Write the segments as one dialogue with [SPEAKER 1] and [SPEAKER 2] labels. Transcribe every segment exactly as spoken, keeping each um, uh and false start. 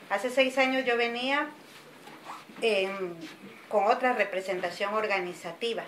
[SPEAKER 1] Hace seis años yo venía eh, con otra representación organizativa.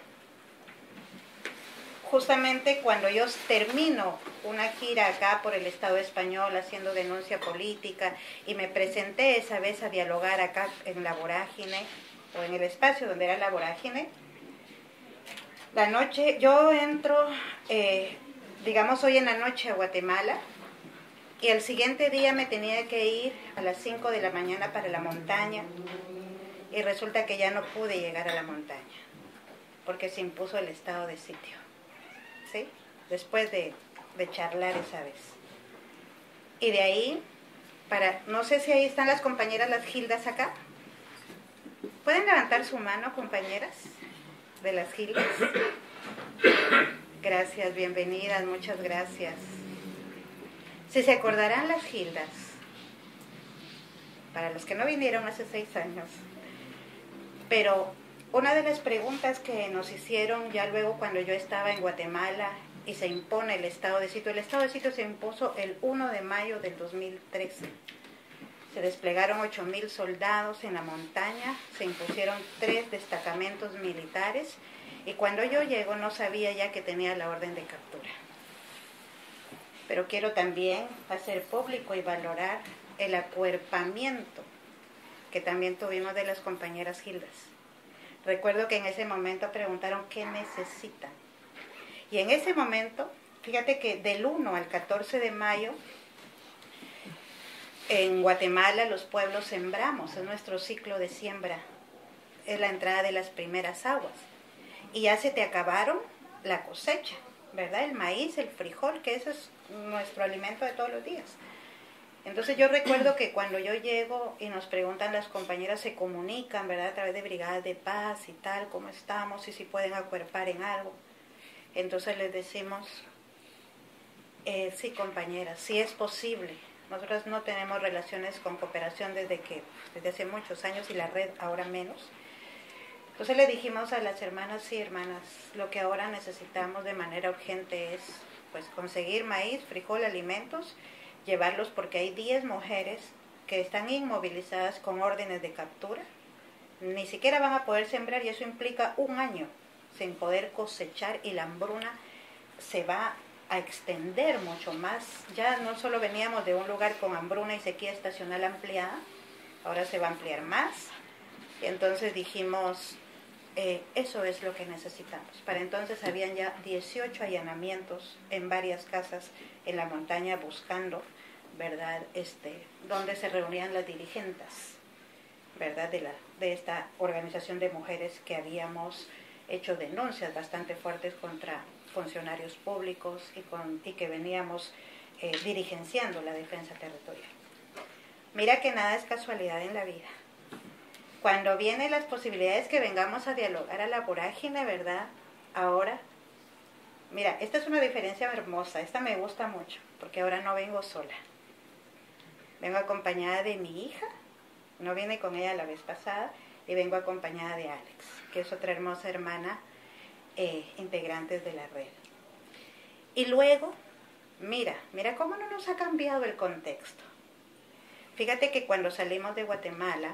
[SPEAKER 1] Justamente cuando yo termino una gira acá por el Estado español haciendo denuncia política y me presenté esa vez a dialogar acá en La Vorágine o en el espacio donde era La Vorágine, la noche, yo entro, eh, digamos hoy en la noche a Guatemala y el siguiente día me tenía que ir a las cinco de la mañana para la montaña y resulta que ya no pude llegar a la montaña porque se impuso el estado de sitio. ¿Sí? Después de, de charlar esa vez. Y de ahí, para, no sé si ahí están las compañeras, las Gildas acá. ¿Pueden levantar su mano, compañeras de las Gildas? Gracias, bienvenidas, muchas gracias. Si se acordarán las Gildas, para los que no vinieron hace seis años, pero una de las preguntas que nos hicieron ya luego cuando yo estaba en Guatemala y se impone el estado de sitio, el estado de sitio se impuso el primero de mayo del dos mil trece. Se desplegaron ocho mil soldados en la montaña, se impusieron tres destacamentos militares y cuando yo llego no sabía ya que tenía la orden de captura. Pero quiero también hacer público y valorar el acuerpamiento que también tuvimos de las compañeras Gildas. Recuerdo que en ese momento preguntaron qué necesitan. Y en ese momento, fíjate que del uno al catorce de mayo, en Guatemala los pueblos sembramos, es nuestro ciclo de siembra, es la entrada de las primeras aguas. Y ya se te acabaron la cosecha, ¿verdad? El maíz, el frijol, que eso es nuestro alimento de todos los días. Entonces yo recuerdo que cuando yo llego y nos preguntan las compañeras, se comunican, ¿verdad? A través de brigadas de paz y tal, cómo estamos y si pueden acuerpar en algo. Entonces les decimos, eh, sí compañeras, sí es posible. Nosotras no tenemos relaciones con cooperación desde que, desde hace muchos años y la red ahora menos. Entonces le dijimos a las hermanas, sí hermanas, lo que ahora necesitamos de manera urgente es pues conseguir maíz, frijol, alimentos, llevarlos porque hay diez mujeres que están inmovilizadas con órdenes de captura, ni siquiera van a poder sembrar y eso implica un año sin poder cosechar y la hambruna se va a extender mucho más. Ya no solo veníamos de un lugar con hambruna y sequía estacional ampliada, ahora se va a ampliar más y entonces dijimos, eh, eso es lo que necesitamos. Para entonces habían ya dieciocho allanamientos en varias casas en la montaña buscando, ¿verdad?, este, donde se reunían las dirigentes, ¿verdad?, de, la, de esta organización de mujeres que habíamos hecho denuncias bastante fuertes contra funcionarios públicos y, con, y que veníamos eh, dirigenciando la defensa territorial. Mira que nada es casualidad en la vida. Cuando vienen las posibilidades que vengamos a dialogar a La Vorágine, ¿verdad?, ahora, mira, esta es una diferencia hermosa, esta me gusta mucho, porque ahora no vengo sola. Vengo acompañada de mi hija, no vine con ella la vez pasada, y vengo acompañada de Alex, que es otra hermosa hermana, eh, integrantes de la red. Y luego, mira, mira cómo no nos ha cambiado el contexto. Fíjate que cuando salimos de Guatemala,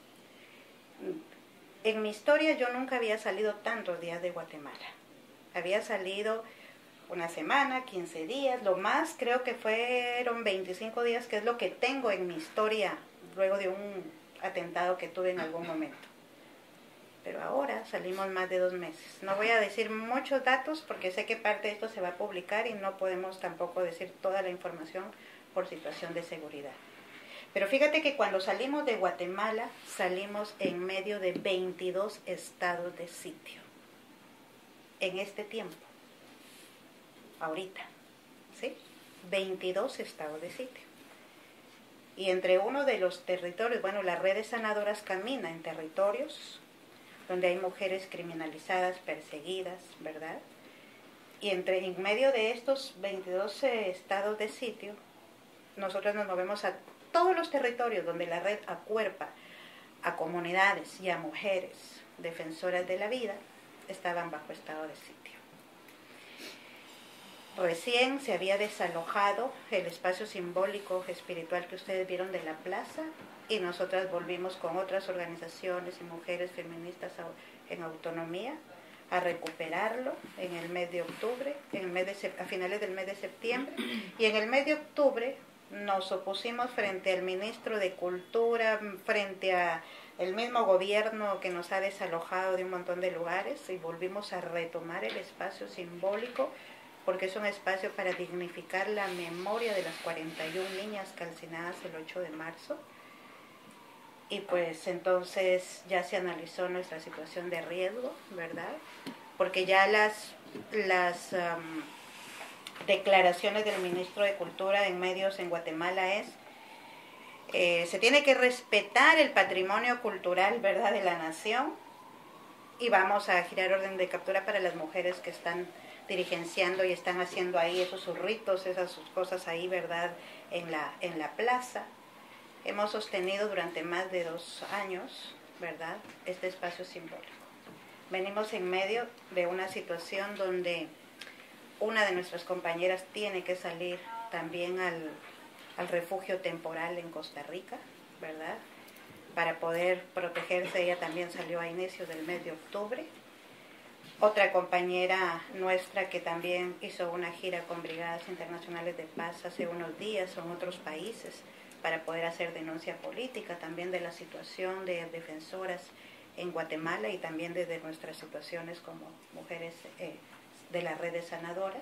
[SPEAKER 1] en mi historia yo nunca había salido tantos días de Guatemala. Había salido una semana, quince días, lo más creo que fueron veinticinco días, que es lo que tengo en mi historia luego de un atentado que tuve en algún momento. Pero ahora salimos más de dos meses. No voy a decir muchos datos porque sé que parte de esto se va a publicar y no podemos tampoco decir toda la información por situación de seguridad. Pero fíjate que cuando salimos de Guatemala, salimos en medio de veintidós estados de sitio. En este tiempo. Ahorita. ¿Sí? veintidós estados de sitio. Y entre uno de los territorios, bueno, las redes sanadoras camina en territorios donde hay mujeres criminalizadas, perseguidas, ¿verdad? Y entre, en medio de estos veintidós eh, estados de sitio, nosotros nos movemos a todos los territorios donde la red acuerpa a comunidades y a mujeres defensoras de la vida, estaban bajo estado de sitio. recién se había desalojado el espacio simbólico espiritual que ustedes vieron de la plaza y nosotras volvimos con otras organizaciones y mujeres feministas en autonomía a recuperarlo en el mes de octubre, en el mes de, a finales del mes de septiembre, y en el mes de octubre nos opusimos frente al ministro de Cultura, frente a el mismo gobierno que nos ha desalojado de un montón de lugares, y volvimos a retomar el espacio simbólico porque es un espacio para dignificar la memoria de las cuarenta y una niñas calcinadas el ocho de marzo. Y pues entonces ya se analizó nuestra situación de riesgo, ¿verdad? Porque ya las, las um, declaraciones del ministro de Cultura en medios en Guatemala es, eh, se tiene que respetar el patrimonio cultural, ¿verdad?, de la nación, y vamos a girar orden de captura para las mujeres que están dirigenciando y están haciendo ahí esos sus ritos, esas sus cosas ahí, ¿verdad?, en la, en la plaza. Hemos sostenido durante más de dos años, ¿verdad?, este espacio simbólico. Venimos en medio de una situación donde una de nuestras compañeras tiene que salir también al, al refugio temporal en Costa Rica, ¿verdad?, para poder protegerse. Ella también salió a inicios del mes de octubre. Otra compañera nuestra que también hizo una gira con Brigadas Internacionales de Paz hace unos días en otros países para poder hacer denuncia política también de la situación de defensoras en Guatemala y también desde nuestras situaciones como mujeres eh, de las redes sanadoras.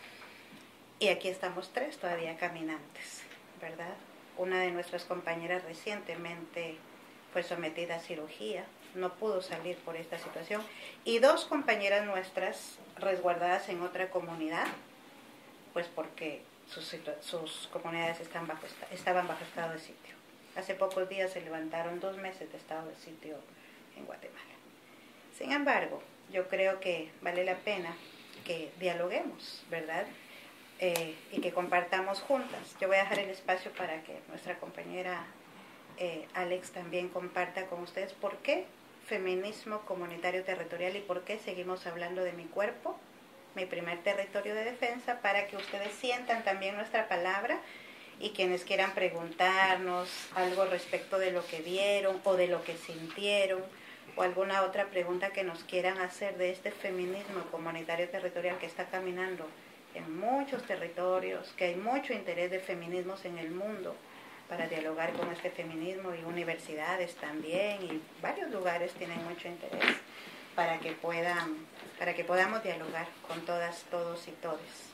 [SPEAKER 1] Y aquí estamos tres todavía caminantes, ¿verdad? Una de nuestras compañeras recientemente fue sometida a cirugía, no pudo salir por esta situación, y dos compañeras nuestras resguardadas en otra comunidad, pues porque sus, sus comunidades están bajo, estaban bajo estado de sitio. Hace pocos días se levantaron dos meses de estado de sitio en Guatemala. Sin embargo, yo creo que vale la pena que dialoguemos, ¿verdad?, eh, y que compartamos juntas. Yo voy a dejar el espacio para que nuestra compañera eh, Alex también comparta con ustedes por qué feminismo comunitario territorial y por qué seguimos hablando de mi cuerpo, mi primer territorio de defensa, para que ustedes sientan también nuestra palabra y quienes quieran preguntarnos algo respecto de lo que vieron o de lo que sintieron o alguna otra pregunta que nos quieran hacer de este feminismo comunitario territorial que está caminando en muchos territorios, que hay mucho interés de feminismos en el mundo para dialogar con este feminismo, y universidades también, y varios lugares tienen mucho interés para que puedan, para que podamos dialogar con todas, todos y todes.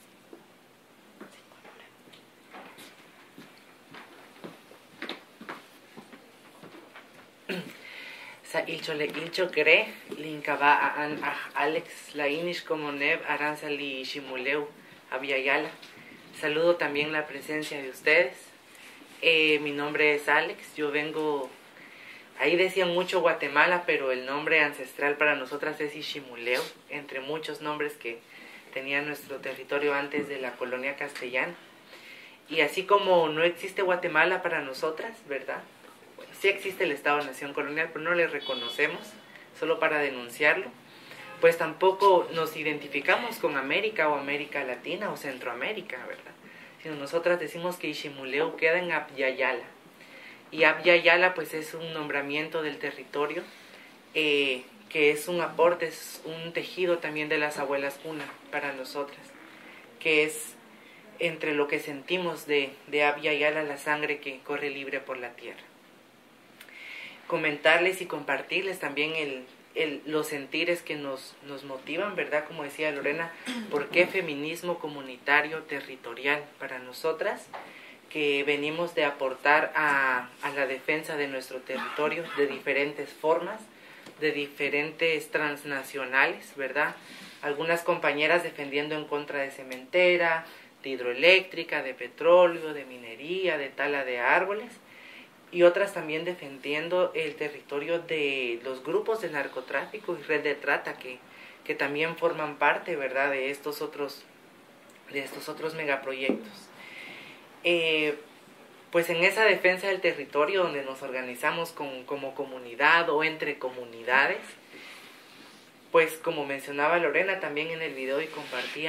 [SPEAKER 2] Sa ilcho le ilcho cree linkaba a an a Alex Lainish como Nev Aranzali Shimuleu Aviala. Saludo también la presencia de ustedes. Eh, mi nombre es Alex, yo vengo, ahí decían mucho Guatemala, pero el nombre ancestral para nosotras es Ishimuleu, entre muchos nombres que tenía nuestro territorio antes de la colonia castellana. Y así como no existe Guatemala para nosotras, ¿verdad? Bueno, sí existe el Estado-Nación colonial, pero no le reconocemos, solo para denunciarlo. Pues tampoco nos identificamos con América o América Latina o Centroamérica, ¿verdad? Sino nosotras decimos que Ishimuleu queda en Abyayala. Y Abyayala pues es un nombramiento del territorio, eh, que es un aporte, es un tejido también de las abuelas cuna para nosotras, que es entre lo que sentimos de, de Abyayala, la sangre que corre libre por la tierra. Comentarles y compartirles también el, el, los sentires que nos, nos motivan, ¿verdad? Como decía Lorena, ¿por qué feminismo comunitario territorial para nosotras? Que venimos de aportar a, a la defensa de nuestro territorio de diferentes formas, de diferentes transnacionales, ¿verdad? Algunas compañeras defendiendo en contra de cementera, de hidroeléctrica, de petróleo, de minería, de tala de árboles, y otras también defendiendo el territorio de los grupos de narcotráfico y red de trata que, que también forman parte, ¿verdad?, de estos otros, de estos otros megaproyectos. Eh, pues en esa defensa del territorio donde nos organizamos con, como comunidad o entre comunidades, pues como mencionaba Lorena también en el video y compartía,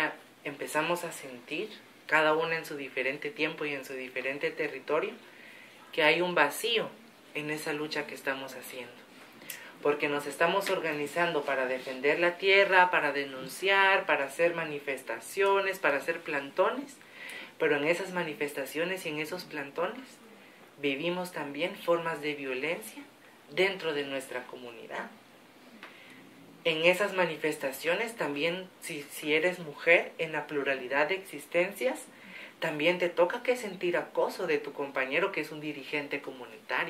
[SPEAKER 2] empezamos a sentir, cada una en su diferente tiempo y en su diferente territorio, que hay un vacío en esa lucha que estamos haciendo. Porque nos estamos organizando para defender la tierra, para denunciar, para hacer manifestaciones, para hacer plantones, pero en esas manifestaciones y en esos plantones vivimos también formas de violencia dentro de nuestra comunidad. En esas manifestaciones también, si, si eres mujer, en la pluralidad de existencias, también te toca que sentir acoso de tu compañero que es un dirigente comunitario.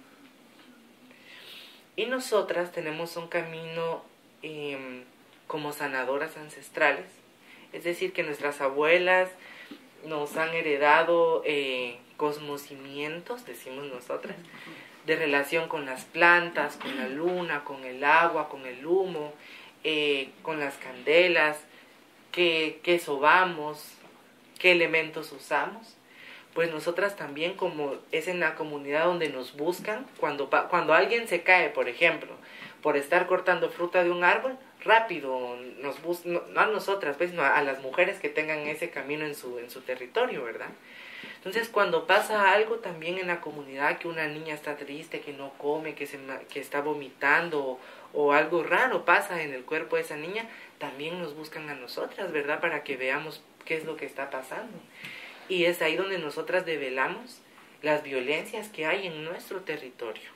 [SPEAKER 2] Y nosotras tenemos un camino eh, como sanadoras ancestrales, es decir, que nuestras abuelas nos han heredado eh, cosmocimientos, decimos nosotras, de relación con las plantas, con la luna, con el agua, con el humo, eh, con las candelas, qué, qué sobamos, qué elementos usamos. Pues nosotras también, como es en la comunidad donde nos buscan, cuando, cuando alguien se cae, por ejemplo, por estar cortando fruta de un árbol, rápido nos buscan, no, no a nosotras, pues, no, a las mujeres que tengan ese camino en su, en su territorio, ¿verdad? Entonces, cuando pasa algo también en la comunidad, que una niña está triste, que no come, que, se, que está vomitando, o, o algo raro pasa en el cuerpo de esa niña, también nos buscan a nosotras, ¿verdad? Para que veamos qué es lo que está pasando. Y es ahí donde nosotras develamos las violencias que hay en nuestro territorio.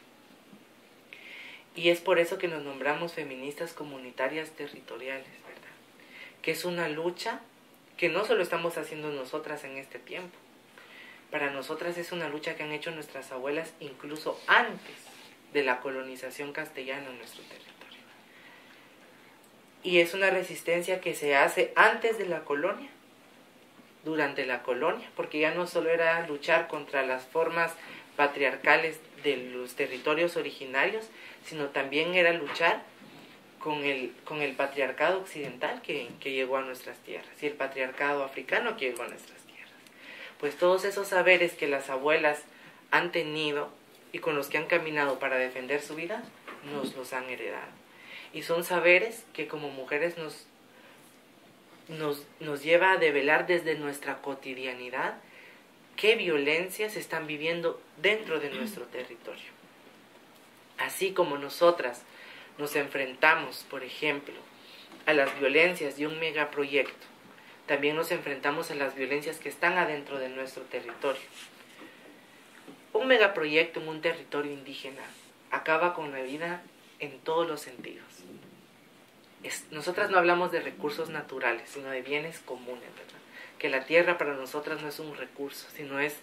[SPEAKER 2] Y es por eso que nos nombramos feministas comunitarias territoriales, ¿verdad? Que es una lucha que no solo estamos haciendo nosotras en este tiempo. Para nosotras es una lucha que han hecho nuestras abuelas incluso antes de la colonización castellana en nuestro territorio. Y es una resistencia que se hace antes de la colonia, durante la colonia, porque ya no solo era luchar contra las formas patriarcales de los territorios originarios, sino también era luchar con el, con el patriarcado occidental que, que llegó a nuestras tierras, y el patriarcado africano que llegó a nuestras tierras. Pues todos esos saberes que las abuelas han tenido y con los que han caminado para defender su vida, nos los han heredado. Y son saberes que como mujeres nos, nos, nos lleva a develar desde nuestra cotidianidad qué violencias se están viviendo dentro de nuestro territorio. Así como nosotras nos enfrentamos, por ejemplo, a las violencias de un megaproyecto, también nos enfrentamos a las violencias que están adentro de nuestro territorio. Un megaproyecto en un territorio indígena acaba con la vida en todos los sentidos. Es, nosotras no hablamos de recursos naturales, sino de bienes comunes, ¿verdad? Que la tierra para nosotras no es un recurso, sino es,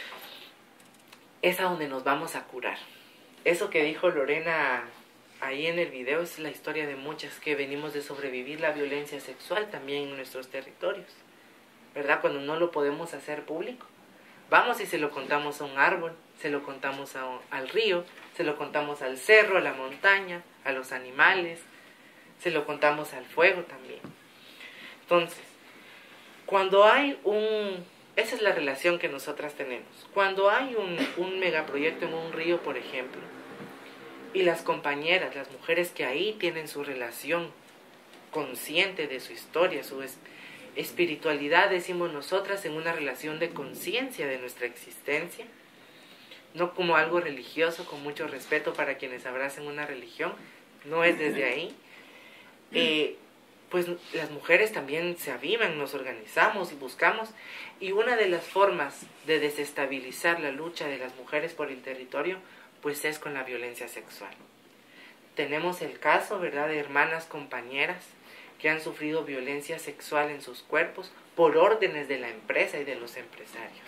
[SPEAKER 2] es a donde nos vamos a curar. Eso que dijo Lorena ahí en el video es la historia de muchas que venimos de sobrevivir la violencia sexual también en nuestros territorios, ¿verdad? Cuando no lo podemos hacer público, vamos y se lo contamos a un árbol, se lo contamos a un, al río, se lo contamos al cerro, a la montaña, a los animales, se lo contamos al fuego también. Entonces, cuando hay un... esa es la relación que nosotras tenemos. Cuando hay un, un megaproyecto en un río, por ejemplo, y las compañeras, las mujeres que ahí tienen su relación consciente de su historia, su es, espiritualidad, decimos nosotras, en una relación de conciencia de nuestra existencia, no como algo religioso, con mucho respeto para quienes abracen una religión, no es desde ahí, eh, pues las mujeres también se avivan, nos organizamos y buscamos, y una de las formas de desestabilizar la lucha de las mujeres por el territorio, pues es con la violencia sexual. Tenemos el caso, ¿verdad?, de hermanas compañeras que han sufrido violencia sexual en sus cuerpos por órdenes de la empresa y de los empresarios.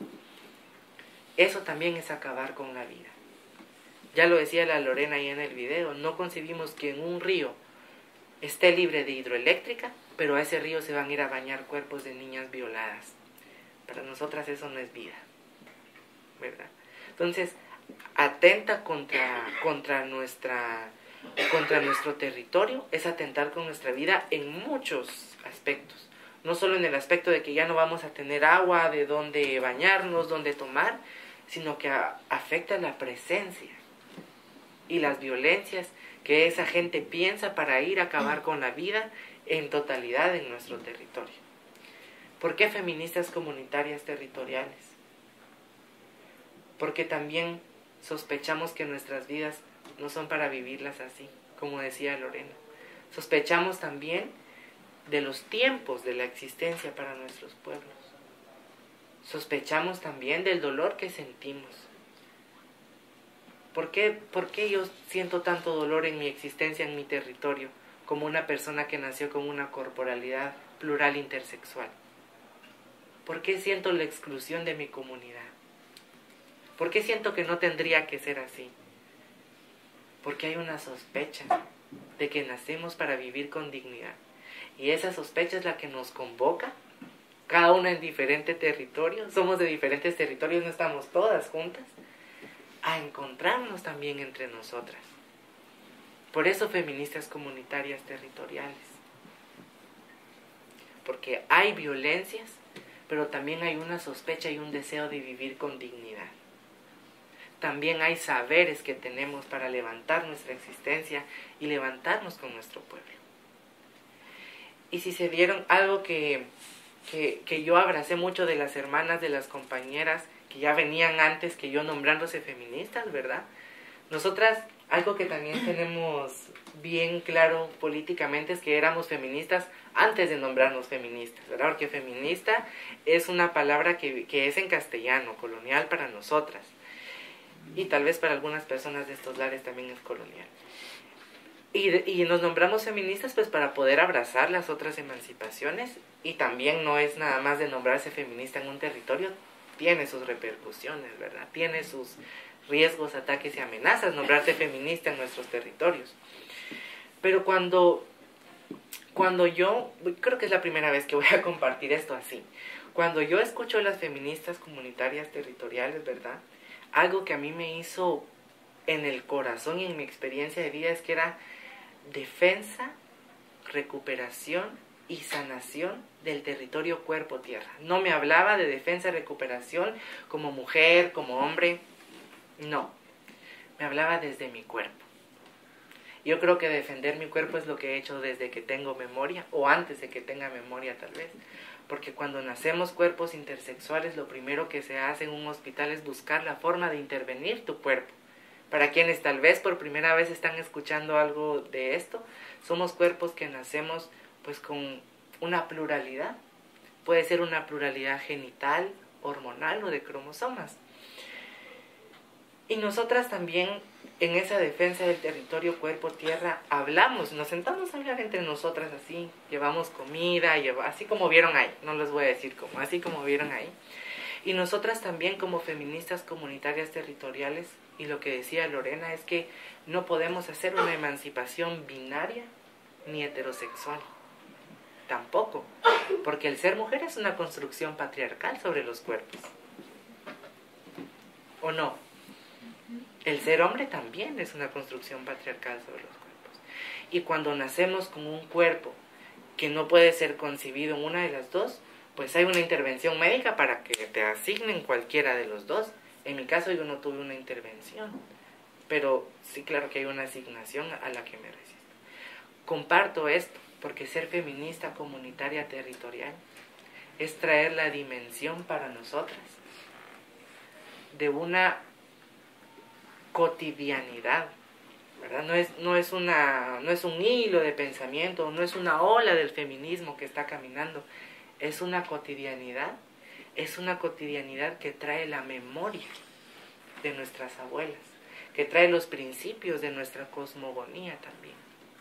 [SPEAKER 2] Eso también es acabar con la vida. Ya lo decía la Lorena ahí en el video, no concebimos que en un río esté libre de hidroeléctrica, pero a ese río se van a ir a bañar cuerpos de niñas violadas. Para nosotras eso no es vida, ¿verdad? Entonces, atenta contra, contra, nuestra, contra nuestro territorio, es atentar con nuestra vida en muchos aspectos. No solo en el aspecto de que ya no vamos a tener agua, de dónde bañarnos, dónde tomar, sino que a, afecta la presencia y las violencias que esa gente piensa para ir a acabar con la vida en totalidad en nuestro territorio. ¿Por qué feministas comunitarias territoriales? Porque también sospechamos que nuestras vidas no son para vivirlas así, como decía Lorena. Sospechamos también de los tiempos de la existencia para nuestros pueblos. Sospechamos también del dolor que sentimos. ¿Por qué, ¿Por qué yo siento tanto dolor en mi existencia, en mi territorio, como una persona que nació con una corporalidad plural intersexual? ¿Por qué siento la exclusión de mi comunidad? ¿Por qué siento que no tendría que ser así? Porque hay una sospecha de que nacemos para vivir con dignidad. Y esa sospecha es la que nos convoca, cada una en diferente territorio, somos de diferentes territorios, no estamos todas juntas, a encontrarnos también entre nosotras. Por eso feministas comunitarias territoriales. Porque hay violencias, pero también hay una sospecha y un deseo de vivir con dignidad. También hay saberes que tenemos para levantar nuestra existencia y levantarnos con nuestro pueblo. Y si se vieron algo que, que, que yo abracé mucho de las hermanas, de las compañeras, que ya venían antes que yo nombrándose feministas, ¿verdad? Nosotras, algo que también tenemos bien claro políticamente es que éramos feministas antes de nombrarnos feministas, ¿verdad? Porque feminista es una palabra que, que es en castellano, colonial para nosotras. Y tal vez para algunas personas de estos lares también es colonial. Y, y nos nombramos feministas pues para poder abrazar las otras emancipaciones, y también no es nada más de nombrarse feminista en un territorio, tiene sus repercusiones, ¿verdad? Tiene sus riesgos, ataques y amenazas nombrarse feminista en nuestros territorios. Pero cuando, cuando yo, creo que es la primera vez que voy a compartir esto así, cuando yo escucho a las feministas comunitarias territoriales, ¿verdad? Algo que a mí me hizo en el corazón y en mi experiencia de vida es que era defensa, recuperación y sanación del territorio cuerpo-tierra. No me hablaba de defensa y recuperación como mujer, como hombre, no. Me hablaba desde mi cuerpo. Yo creo que defender mi cuerpo es lo que he hecho desde que tengo memoria, o antes de que tenga memoria tal vez. Porque cuando nacemos cuerpos intersexuales, lo primero que se hace en un hospital es buscar la forma de intervenir tu cuerpo. Para quienes tal vez por primera vez están escuchando algo de esto, somos cuerpos que nacemos pues con una pluralidad. Puede ser una pluralidad genital, hormonal o de cromosomas. Y nosotras también en esa defensa del territorio cuerpo-tierra hablamos, nos sentamos a hablar entre nosotras así, llevamos comida, lleva, así como vieron ahí, no les voy a decir cómo, así como vieron ahí. Y nosotras también como feministas comunitarias territoriales, y lo que decía Lorena es que no podemos hacer una emancipación binaria ni heterosexual, tampoco, porque el ser mujer es una construcción patriarcal sobre los cuerpos, ¿o no? El ser hombre también es una construcción patriarcal sobre los cuerpos. Y cuando nacemos con un cuerpo que no puede ser concebido en una de las dos, pues hay una intervención médica para que te asignen cualquiera de los dos. En mi caso yo no tuve una intervención, pero sí, claro que hay una asignación a la que me resisto. Comparto esto porque ser feminista comunitaria territorial es traer la dimensión para nosotras de una cotidianidad, ¿verdad? No es, no es una, no es un hilo de pensamiento, no es una ola del feminismo que está caminando, es una cotidianidad, es una cotidianidad que trae la memoria de nuestras abuelas, que trae los principios de nuestra cosmogonía también.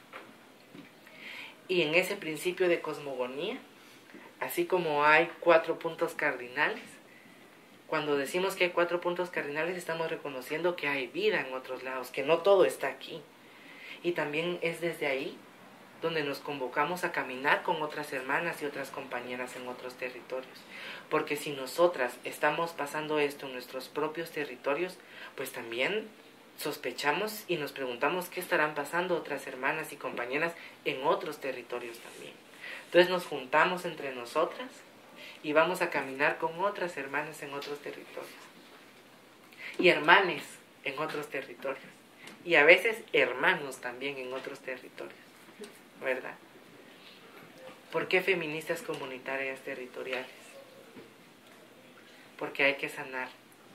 [SPEAKER 2] Y en ese principio de cosmogonía, así como hay cuatro puntos cardinales, cuando decimos que hay cuatro puntos cardinales, estamos reconociendo que hay vida en otros lados, que no todo está aquí. Y también es desde ahí donde nos convocamos a caminar con otras hermanas y otras compañeras en otros territorios. Porque si nosotras estamos pasando esto en nuestros propios territorios, pues también sospechamos y nos preguntamos qué estarán pasando otras hermanas y compañeras en otros territorios también. Entonces nos juntamos entre nosotras y vamos a caminar con otras hermanas en otros territorios. Y hermanes en otros territorios. Y a veces hermanos también en otros territorios, ¿verdad? ¿Por qué feministas comunitarias territoriales? Porque hay que sanar.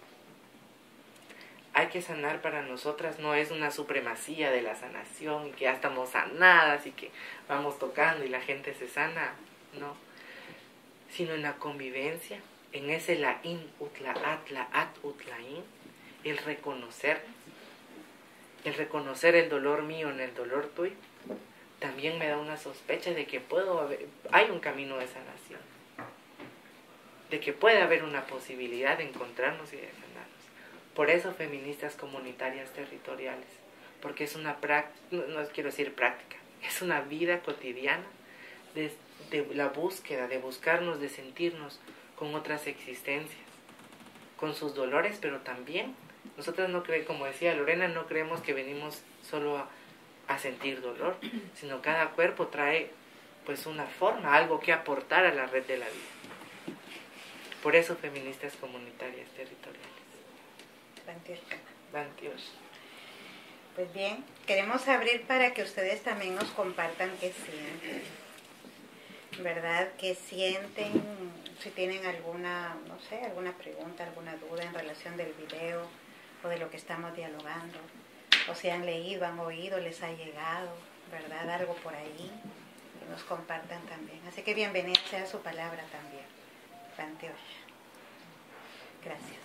[SPEAKER 2] Hay que sanar para nosotras, no es una supremacía de la sanación y que ya estamos sanadas y que vamos tocando y la gente se sana, no. Sino en la convivencia, en ese laín, utla, atla, at, utlaín, el reconocer, el reconocer el dolor mío en el dolor tuyo, también me da una sospecha de que puedo haber, hay un camino de sanación, de que puede haber una posibilidad de encontrarnos y de sanarnos. Por eso feministas comunitarias territoriales, porque es una práctica, no, no quiero decir práctica, es una vida cotidiana de, de la búsqueda, de buscarnos, de sentirnos con otras existencias, con sus dolores, pero también, nosotros no creemos, como decía Lorena, no creemos que venimos solo a, a sentir dolor, sino cada cuerpo trae pues una forma, algo que aportar a la red de la vida. Por eso feministas comunitarias territoriales. veintiocho.
[SPEAKER 1] Pues bien, queremos abrir para que ustedes también nos compartan qué sienten, ¿verdad? ¿Qué sienten? Si tienen alguna, no sé, alguna pregunta, alguna duda en relación del video o de lo que estamos dialogando, o si han leído, han oído, les ha llegado, ¿verdad? Algo por ahí, que nos compartan también. Así que bienvenida sea su palabra también, veintiocho. Gracias.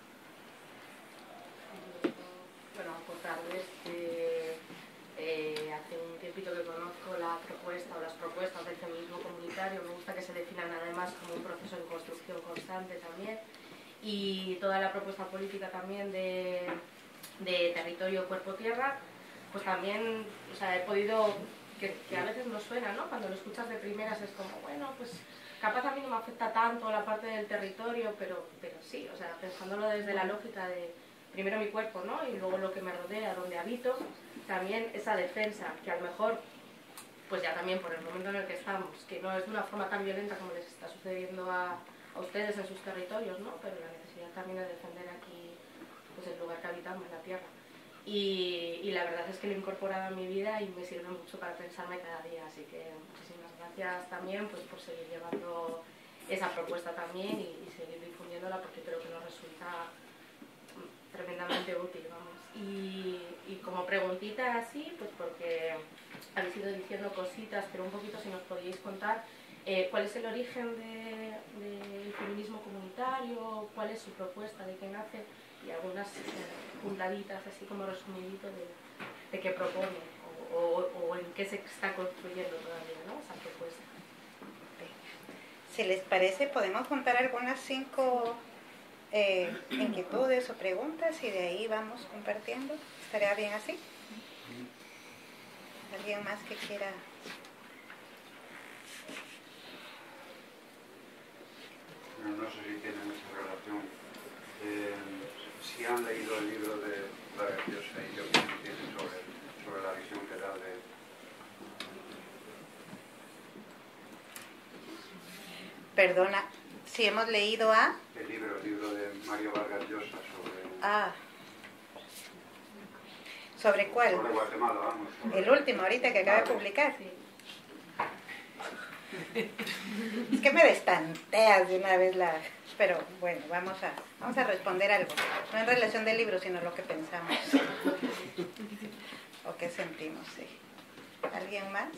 [SPEAKER 3] Bueno, aportarles que eh, hace un tiempito que conozco la propuesta o las propuestas del feminismo comunitario. Me gusta que se definan además como un proceso en construcción constante también, y toda la propuesta política también de, de territorio cuerpo-tierra, pues también, o sea, he podido, que, que a veces no suena, ¿no? Cuando lo escuchas de primeras es como, bueno, pues capaz a mí no me afecta tanto la parte del territorio, pero, pero sí, o sea, pensándolo desde la lógica de primero mi cuerpo, ¿no? Y luego lo que me rodea, donde habito, también esa defensa, que a lo mejor, pues ya también por el momento en el que estamos, que no es de una forma tan violenta como les está sucediendo a, a ustedes en sus territorios, ¿no? Pero la necesidad también de defender aquí, pues el lugar que habitamos, la tierra. Y, y la verdad es que lo he incorporado a mi vida y me sirve mucho para pensarme cada día, así que muchísimas gracias también pues, por seguir llevando esa propuesta también y, y seguir difundiéndola, porque creo que nos resulta tremendamente útil, vamos. Y, y como preguntita así, pues porque habéis ido diciendo cositas, pero un poquito si nos podíais contar eh, cuál es el origen del de, de feminismo comunitario, cuál es su propuesta, de qué nace, y algunas eh, puntaditas así como resumidito de, de qué propone o, o, o en qué se está construyendo todavía, ¿no? Esa propuesta.
[SPEAKER 1] Si les parece, podemos contar algunas cinco Eh, inquietudes o preguntas y de ahí vamos compartiendo. ¿Estaría bien así? ¿Alguien más que quiera?
[SPEAKER 4] No, no sé si tiene mucha relación. Eh, si han leído el libro de Vargas Llosa y qué opinión tienen sobre, sobre la visión que da de...
[SPEAKER 1] Perdona, si hemos leído a...
[SPEAKER 4] El libro, el libro de Mario Vargas Llosa sobre...
[SPEAKER 1] Ah. ¿Sobre cuál?
[SPEAKER 4] Sobre Guatemala, vamos. Sobre...
[SPEAKER 1] El último, ahorita que acaba de publicar.
[SPEAKER 3] Sí.
[SPEAKER 1] Es que me destanteas de una vez la... Pero bueno, vamos a, vamos a responder algo. No en relación del libro, sino lo que pensamos. O qué sentimos, sí. ¿Alguien más?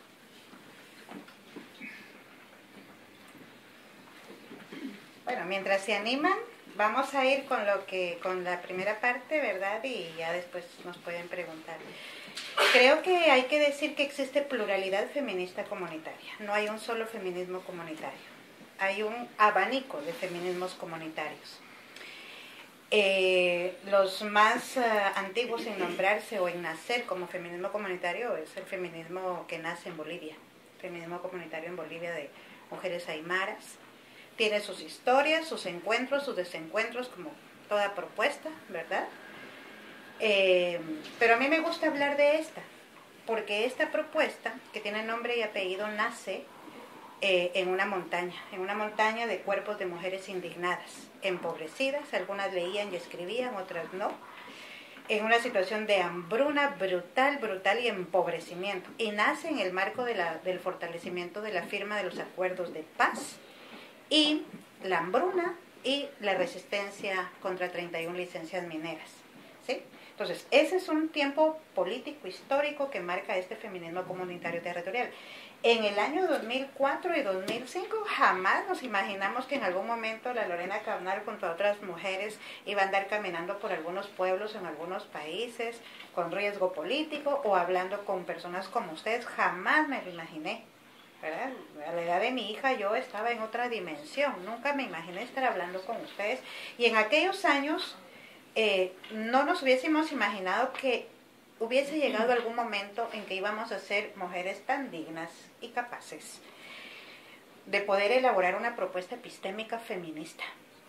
[SPEAKER 1] Bueno, mientras se animan, vamos a ir con lo que, con la primera parte, ¿verdad? Y ya después nos pueden preguntar. Creo que hay que decir que existe pluralidad feminista comunitaria. No hay un solo feminismo comunitario. Hay un abanico de feminismos comunitarios. Eh, los más uh, antiguos en nombrarse o en nacer como feminismo comunitario es el feminismo que nace en Bolivia. Feminismo comunitario en Bolivia de mujeres aymaras. Tiene sus historias, sus encuentros, sus desencuentros, como toda propuesta, ¿verdad? Eh, pero a mí me gusta hablar de esta, porque esta propuesta, que tiene nombre y apellido, nace eh, en una montaña, en una montaña de cuerpos de mujeres indignadas, empobrecidas, algunas leían y escribían, otras no, en una situación de hambruna brutal, brutal y empobrecimiento. Y nace en el marco de la, del fortalecimiento de la firma de los acuerdos de paz y la hambruna y la resistencia contra treinta y una licencias mineras, ¿sí? Entonces, ese es un tiempo político, histórico que marca este feminismo comunitario territorial. En el año dos mil cuatro y dos mil cinco jamás nos imaginamos que en algún momento la Lorena Cabnal junto a otras mujeres iba a andar caminando por algunos pueblos en algunos países con riesgo político o hablando con personas como ustedes. Jamás me lo imaginé, ¿verdad? A la edad de mi hija yo estaba en otra dimensión, nunca me imaginé estar hablando con ustedes. Y en aquellos años eh, no nos hubiésemos imaginado que hubiese llegado algún momento en que íbamos a ser mujeres tan dignas y capaces de poder elaborar una propuesta epistémica feminista.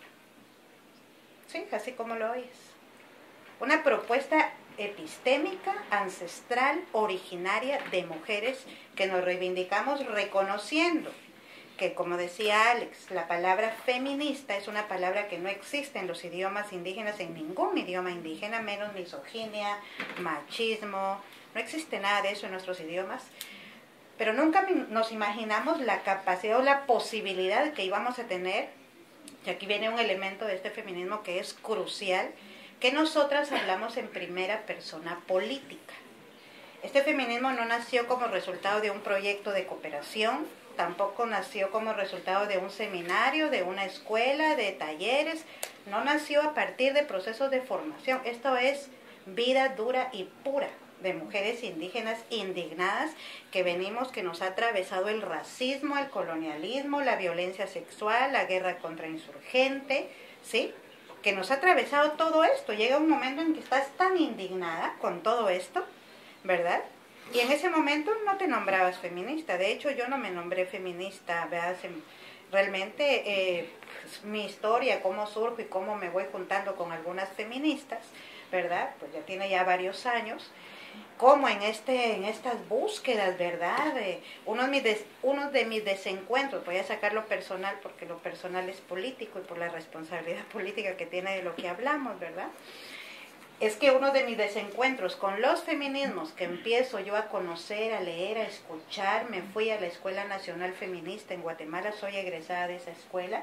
[SPEAKER 1] Sí, así como lo oyes. Una propuesta epistémica, ancestral, originaria de mujeres que nos reivindicamos reconociendo que, como decía Alex, la palabra feminista es una palabra que no existe en los idiomas indígenas, en ningún idioma indígena, menos misoginia, machismo, no existe nada de eso en nuestros idiomas, pero nunca nos imaginamos la capacidad o la posibilidad que íbamos a tener, y aquí viene un elemento de este feminismo que es crucial, que nosotras hablamos en primera persona política. Este feminismo no nació como resultado de un proyecto de cooperación, tampoco nació como resultado de un seminario, de una escuela, de talleres, no nació a partir de procesos de formación. Esto es vida dura y pura de mujeres indígenas indignadas que venimos, que nos ha atravesado el racismo, el colonialismo, la violencia sexual, la guerra contra insurgente, ¿sí? Que nos ha atravesado todo esto. Llega un momento en que estás tan indignada con todo esto, ¿verdad? Y en ese momento no te nombrabas feminista. De hecho, yo no me nombré feminista, ¿verdad? Realmente eh, pues, mi historia, cómo surjo y cómo me voy juntando con algunas feministas, ¿verdad? Pues ya tiene ya varios años. Como en este en estas búsquedas, ¿verdad? Eh, uno, de mis des, uno de mis desencuentros, voy a sacar lo personal porque lo personal es político y por la responsabilidad política que tiene de lo que hablamos, ¿verdad? Es que uno de mis desencuentros con los feminismos que empiezo yo a conocer, a leer, a escuchar, me fui a la Escuela Nacional Feminista en Guatemala, soy egresada de esa escuela,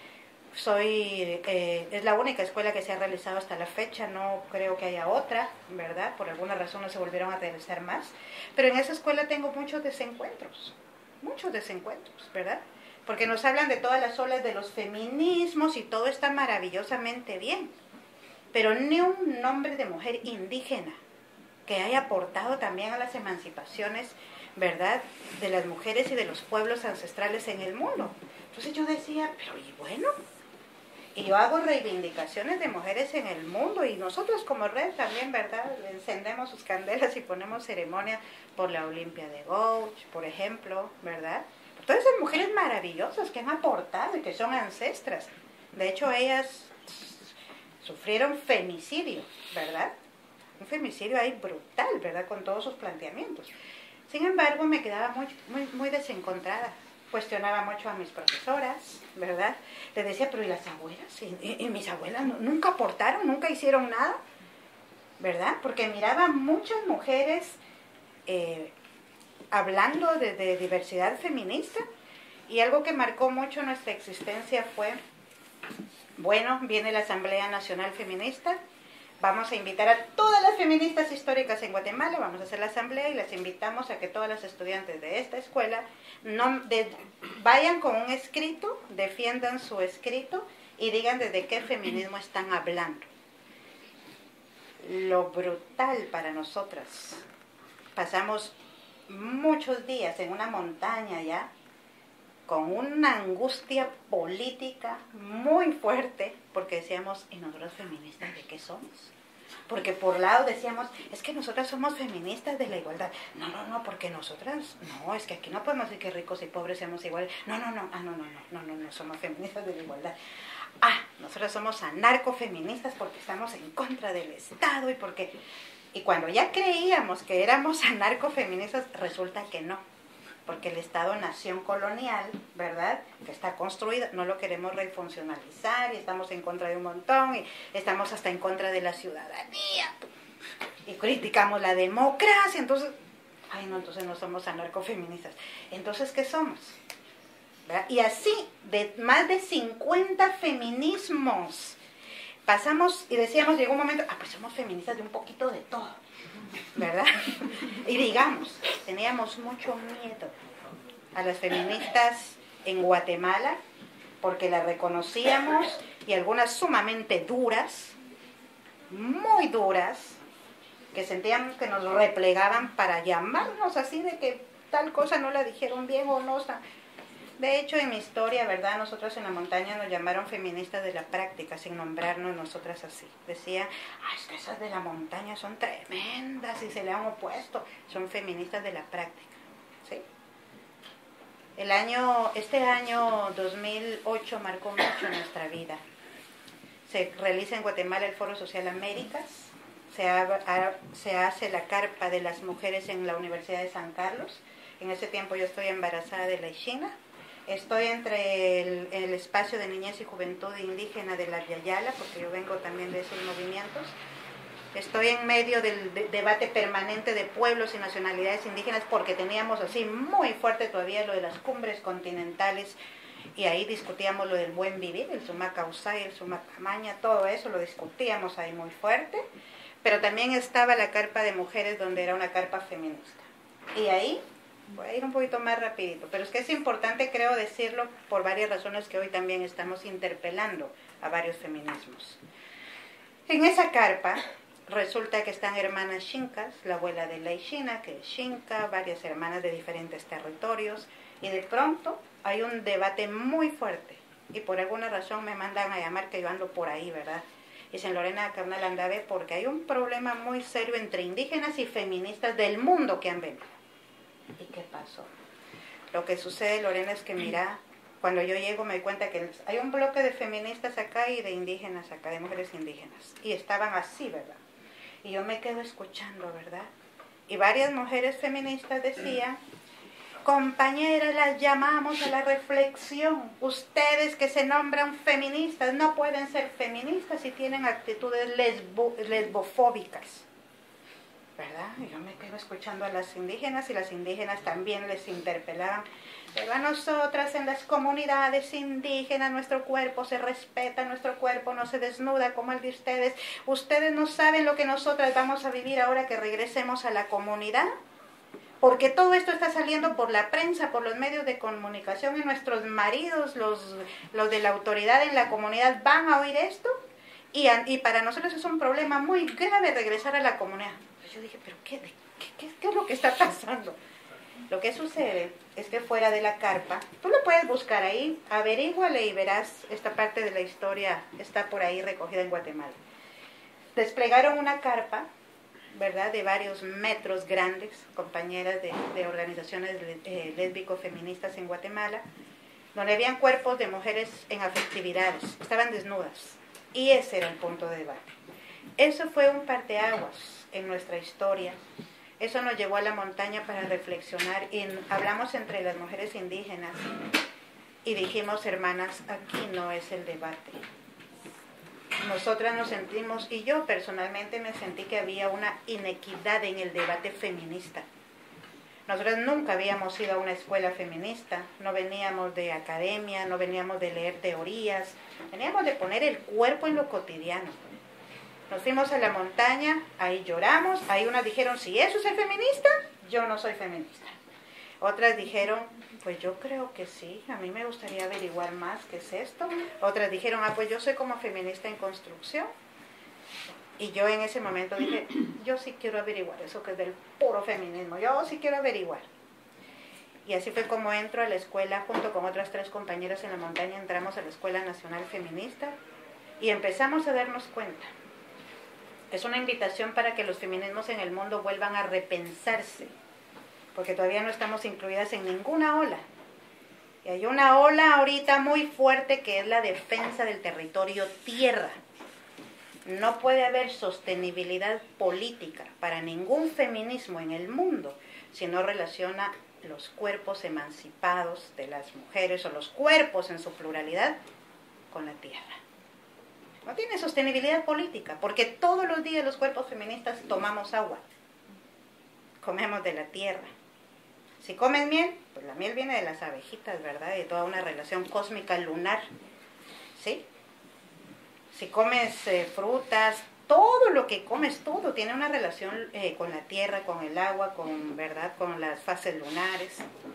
[SPEAKER 1] soy eh, es la única escuela que se ha realizado hasta la fecha, no creo que haya otra, ¿verdad? Por alguna razón no se volvieron a realizar más, pero en esa escuela tengo muchos desencuentros, muchos desencuentros, ¿verdad? Porque nos hablan de todas las olas de los feminismos y todo está maravillosamente bien, pero ni un nombre de mujer indígena que haya aportado también a las emancipaciones, ¿verdad?, de las mujeres y de los pueblos ancestrales en el mundo. Entonces yo decía, pero y bueno, y yo hago reivindicaciones de mujeres en el mundo y nosotros como red también, ¿verdad?, encendemos sus candelas y ponemos ceremonia por la Olimpia de Gouch, por ejemplo, ¿verdad? Todas esas mujeres maravillosas que han aportado y que son ancestras. De hecho, ellas sufrieron femicidio, ¿verdad? Un femicidio ahí brutal, ¿verdad? Con todos sus planteamientos. Sin embargo, me quedaba muy, muy, muy desencontrada. Cuestionaba mucho a mis profesoras, ¿verdad? Les decía, pero ¿y las abuelas? ¿Y, y, y mis abuelas no, nunca aportaron, nunca hicieron nada? ¿Verdad? Porque miraba muchas mujeres eh, hablando de, de diversidad feminista y algo que marcó mucho nuestra existencia fue, bueno, viene la Asamblea Nacional Feminista, vamos a invitar a todas las feministas históricas en Guatemala, vamos a hacer la asamblea y las invitamos a que todas las estudiantes de esta escuela no, de, vayan con un escrito, defiendan su escrito y digan desde qué feminismo están hablando. Lo brutal para nosotras. Pasamos muchos días en una montaña ya, con una angustia política muy fuerte, porque decíamos, ¿y nosotros feministas de qué somos? Porque por lado decíamos, es que nosotras somos feministas de la igualdad. No, no, no, porque nosotras, no, es que aquí no podemos decir que ricos y pobres seamos iguales. No, no, no, ah, no, no, no, no, no, no, somos feministas de la igualdad. Ah, nosotras somos anarcofeministas porque estamos en contra del Estado y porque... Y cuando ya creíamos que éramos anarcofeministas, resulta que no. Porque el Estado-nación colonial, ¿verdad?, que está construido, no lo queremos refuncionalizar y estamos en contra de un montón y estamos hasta en contra de la ciudadanía. criticamos la democracia, entonces, ay no, entonces no somos anarcofeministas. Entonces, ¿qué somos? ¿Verdad? Y así, de más de cincuenta feminismos, pasamos y decíamos, llegó un momento, ah, pues somos feministas de un poquito de todo, ¿verdad? Y digamos, teníamos mucho miedo a las feministas en Guatemala, porque las reconocíamos, y algunas sumamente duras, muy duras, que sentíamos que nos replegaban para llamarnos así de que tal cosa no la dijeron bien o no. O sea, de hecho, en mi historia, ¿verdad? Nosotros en la montaña nos llamaron feministas de la práctica, sin nombrarnos nosotras así. Decían, ah, es que esas de la montaña son tremendas y se le han opuesto. Son feministas de la práctica, ¿sí? El año, este año dos mil ocho marcó mucho nuestra vida. Se realiza en Guatemala el Foro Social Américas, se, ha, se hace la carpa de las mujeres en la Universidad de San Carlos. En ese tiempo yo estoy embarazada de la Ishina. Estoy entre el, el espacio de niñez y juventud indígena de la Yayala, porque yo vengo también de esos movimientos. Estoy en medio del de, debate permanente de pueblos y nacionalidades indígenas, porque teníamos así muy fuerte todavía lo de las cumbres continentales, y ahí discutíamos lo del buen vivir, el Sumacausay, el Sumacamaña, todo eso lo discutíamos ahí muy fuerte. Pero también estaba la carpa de mujeres, donde era una carpa feminista. Y ahí, voy a ir un poquito más rapidito, pero es que es importante, creo, decirlo por varias razones que hoy también estamos interpelando a varios feminismos. En esa carpa resulta que están hermanas Xincas, la abuela de la Ishina, que es Xinca, varias hermanas de diferentes territorios, y de pronto hay un debate muy fuerte, y por alguna razón me mandan a llamar, que yo ando por ahí, ¿verdad? Dicen, Lorena Carnal Andave, porque hay un problema muy serio entre indígenas y feministas del mundo que han venido. ¿Y qué pasó? Lo que sucede, Lorena, es que mira, cuando yo llego me doy cuenta que hay un bloque de feministas acá y de indígenas acá, de mujeres indígenas, y estaban así, ¿verdad? Y yo me quedo escuchando, ¿verdad? Y varias mujeres feministas decían, compañeras, las llamamos a la reflexión. Ustedes que se nombran feministas no pueden ser feministas si tienen actitudes lesbo, lesbofóbicas, ¿verdad? Y yo me quedo escuchando a las indígenas, y las indígenas también les interpelaban. Pero a nosotras en las comunidades indígenas nuestro cuerpo se respeta, nuestro cuerpo no se desnuda como el de ustedes. Ustedes no saben lo que nosotras vamos a vivir ahora que regresemos a la comunidad. Porque todo esto está saliendo por la prensa, por los medios de comunicación, y nuestros maridos, los, los de la autoridad en la comunidad, van a oír esto, y, a, y para nosotros es un problema muy grave regresar a la comunidad. Yo dije, ¿pero qué, qué, qué, qué es lo que está pasando? Lo que sucede es que fuera de la carpa, tú lo puedes buscar ahí, averíguale y verás, esta parte de la historia está por ahí recogida en Guatemala. Desplegaron una carpa, ¿verdad?, de varios metros grandes, compañeras de, de organizaciones eh, lésbico-feministas en Guatemala, donde habían cuerpos de mujeres en afectividades, estaban desnudas, y ese era el punto de debate. Eso fue un parteaguas en nuestra historia. Eso nos llevó a la montaña para reflexionar, y hablamos entre las mujeres indígenas y dijimos, hermanas, aquí no es el debate. Nosotras nos sentimos, y yo personalmente me sentí que había una inequidad en el debate feminista. Nosotras nunca habíamos ido a una escuela feminista, no veníamos de academia, no veníamos de leer teorías, veníamos de poner el cuerpo en lo cotidiano. Nos fuimos a la montaña, ahí lloramos, ahí unas dijeron, si eso es ser feminista, yo no soy feminista. Otras dijeron, pues yo creo que sí, a mí me gustaría averiguar más qué es esto. Otras dijeron, ah, pues yo soy como feminista en construcción. Y yo en ese momento dije, yo sí quiero averiguar eso que es del puro feminismo, yo sí quiero averiguar. Y así fue como entro a la escuela, junto con otras tres compañeras en la montaña, entramos a la Escuela Nacional Feminista y empezamos a darnos cuenta. Es una invitación para que los feminismos en el mundo vuelvan a repensarse, porque todavía no estamos incluidas en ninguna ola. Y hay una ola ahorita muy fuerte que es la defensa del territorio tierra. No puede haber sostenibilidad política para ningún feminismo en el mundo si no relaciona los cuerpos emancipados de las mujeres, o los cuerpos en su pluralidad, con la tierra. No tiene sostenibilidad política, porque todos los días los cuerpos feministas tomamos agua, comemos de la tierra. Si comes miel, pues la miel viene de las abejitas, ¿verdad? De toda una relación cósmica lunar, ¿sí? Si comes eh, frutas, todo lo que comes, todo tiene una relación eh, con la tierra, con el agua, con, ¿verdad? Con las fases lunares.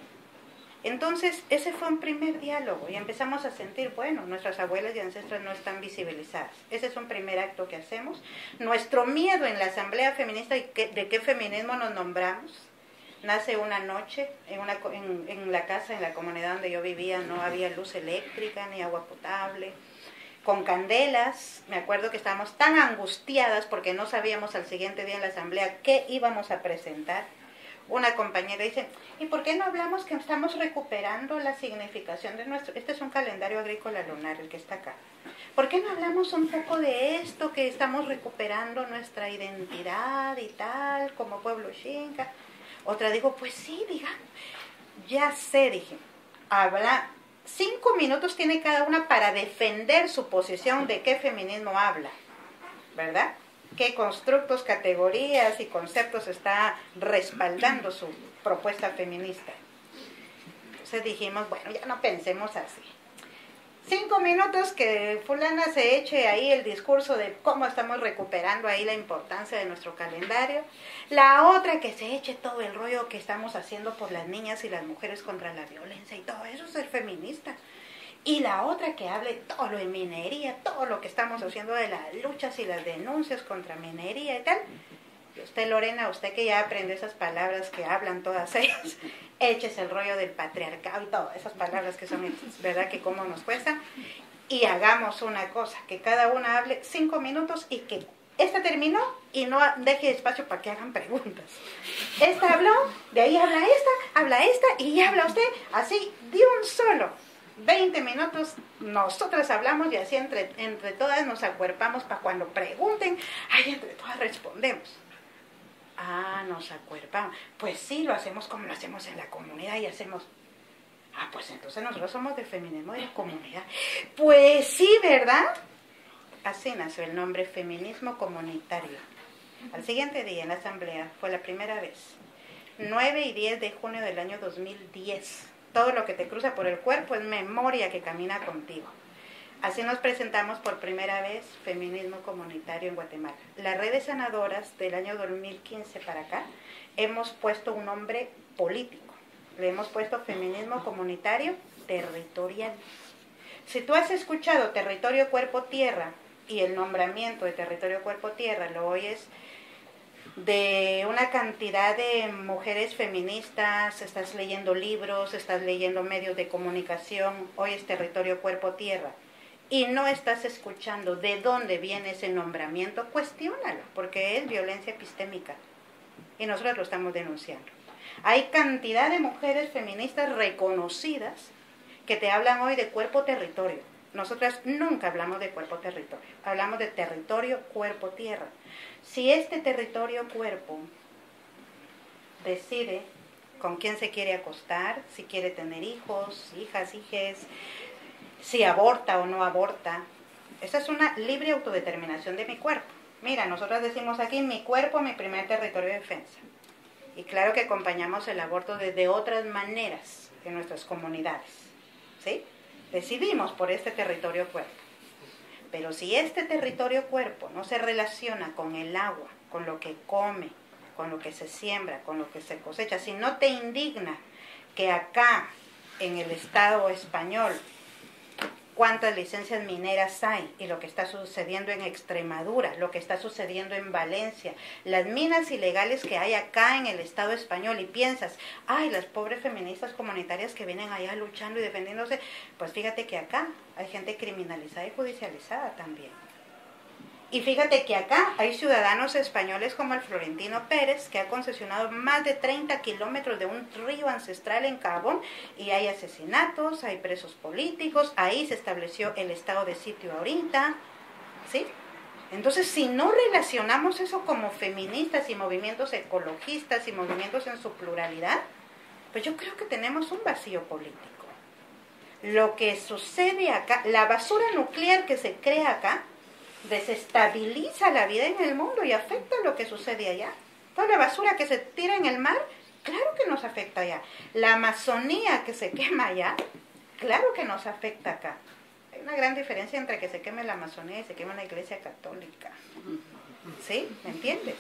[SPEAKER 1] Entonces, ese fue un primer diálogo y empezamos a sentir, bueno, nuestras abuelas y ancestras no están visibilizadas. Ese es un primer acto que hacemos. Nuestro miedo en la asamblea feminista y que, de qué feminismo nos nombramos, nace una noche en, una, en, en la casa, en la comunidad donde yo vivía, no había luz eléctrica ni agua potable, con candelas. Me acuerdo que estábamos tan angustiadas porque no sabíamos al siguiente día en la asamblea qué íbamos a presentar. Una compañera dice, ¿y por qué no hablamos que estamos recuperando la significación de nuestro... Este es un calendario agrícola lunar, el que está acá. ¿Por qué no hablamos un poco de esto, que estamos recuperando nuestra identidad y tal, como pueblo xinca? Otra dijo, pues sí, digamos. Ya sé, dije, habla... Cinco minutos tiene cada una para defender su posición de qué feminismo habla, ¿verdad? Qué constructos, categorías y conceptos está respaldando su propuesta feminista. Entonces dijimos, bueno, ya no pensemos así. Cinco minutos que fulana se eche ahí el discurso de cómo estamos recuperando ahí la importancia de nuestro calendario. La otra que se eche todo el rollo que estamos haciendo por las niñas y las mujeres contra la violencia y todo eso es ser feminista. Y la otra que hable todo lo de minería, todo lo que estamos haciendo de las luchas y las denuncias contra minería y tal. Y usted, Lorena, usted que ya aprende esas palabras que hablan todas ellas, échese el rollo del patriarcado y todas esas palabras que son, ¿verdad? Que cómo nos cuesta. Y hagamos una cosa, que cada una hable cinco minutos y que esta terminó y no deje espacio para que hagan preguntas. Esta habló, de ahí habla esta, habla esta y ya habla usted, así de un solo. veinte minutos nosotras hablamos y así entre, entre todas nos acuerpamos para cuando pregunten, ay, entre todas respondemos. Ah, nos acuerpamos. Pues sí, lo hacemos como lo hacemos en la comunidad y hacemos... Ah, pues entonces nosotros somos de feminismo de la comunidad. Pues sí, ¿verdad? Así nació el nombre Feminismo Comunitario. Al siguiente día en la asamblea fue la primera vez, nueve y diez de junio del año dos mil diez. Todo lo que te cruza por el cuerpo es memoria que camina contigo. Así nos presentamos por primera vez Feminismo Comunitario en Guatemala. Las redes sanadoras del año dos mil quince para acá hemos puesto un nombre político. Le hemos puesto Feminismo Comunitario Territorial. Si tú has escuchado Territorio Cuerpo Tierra y el nombramiento de Territorio Cuerpo Tierra lo oyes de una cantidad de mujeres feministas, estás leyendo libros, estás leyendo medios de comunicación, hoy es Territorio Cuerpo Tierra, y no estás escuchando de dónde viene ese nombramiento, cuestiónalo, porque es violencia epistémica, y nosotros lo estamos denunciando. Hay cantidad de mujeres feministas reconocidas que te hablan hoy de cuerpo-territorio. Nosotras nunca hablamos de cuerpo-territorio, hablamos de territorio, cuerpo, tierra. Si este territorio, cuerpo, decide con quién se quiere acostar, si quiere tener hijos, hijas, hijes, si aborta o no aborta, esa es una libre autodeterminación de mi cuerpo. Mira, nosotras decimos aquí, mi cuerpo, mi primer territorio de defensa. Y claro que acompañamos el aborto desde otras maneras en nuestras comunidades, ¿sí? Decidimos por este territorio cuerpo. Pero si este territorio cuerpo no se relaciona con el agua, con lo que come, con lo que se siembra, con lo que se cosecha, si no te indigna que acá, en el Estado español, cuántas licencias mineras hay y lo que está sucediendo en Extremadura, lo que está sucediendo en Valencia, las minas ilegales que hay acá en el Estado español y piensas, ay, las pobres feministas comunitarias que vienen allá luchando y defendiéndose, pues fíjate que acá hay gente criminalizada y judicializada también. Y fíjate que acá hay ciudadanos españoles como el Florentino Pérez, que ha concesionado más de treinta kilómetros de un río ancestral en Cabón, y hay asesinatos, hay presos políticos, ahí se estableció el estado de sitio ahorita, ¿sí? Entonces, si no relacionamos eso como feministas y movimientos ecologistas y movimientos en su pluralidad, pues yo creo que tenemos un vacío político. Lo que sucede acá, la basura nuclear que se crea acá, desestabiliza la vida en el mundo y afecta lo que sucede allá. Toda la basura que se tira en el mar, claro que nos afecta allá. La Amazonía que se quema allá, claro que nos afecta acá. Hay una gran diferencia entre que se queme la Amazonía y se queme una iglesia católica. ¿Sí? ¿Me entiendes?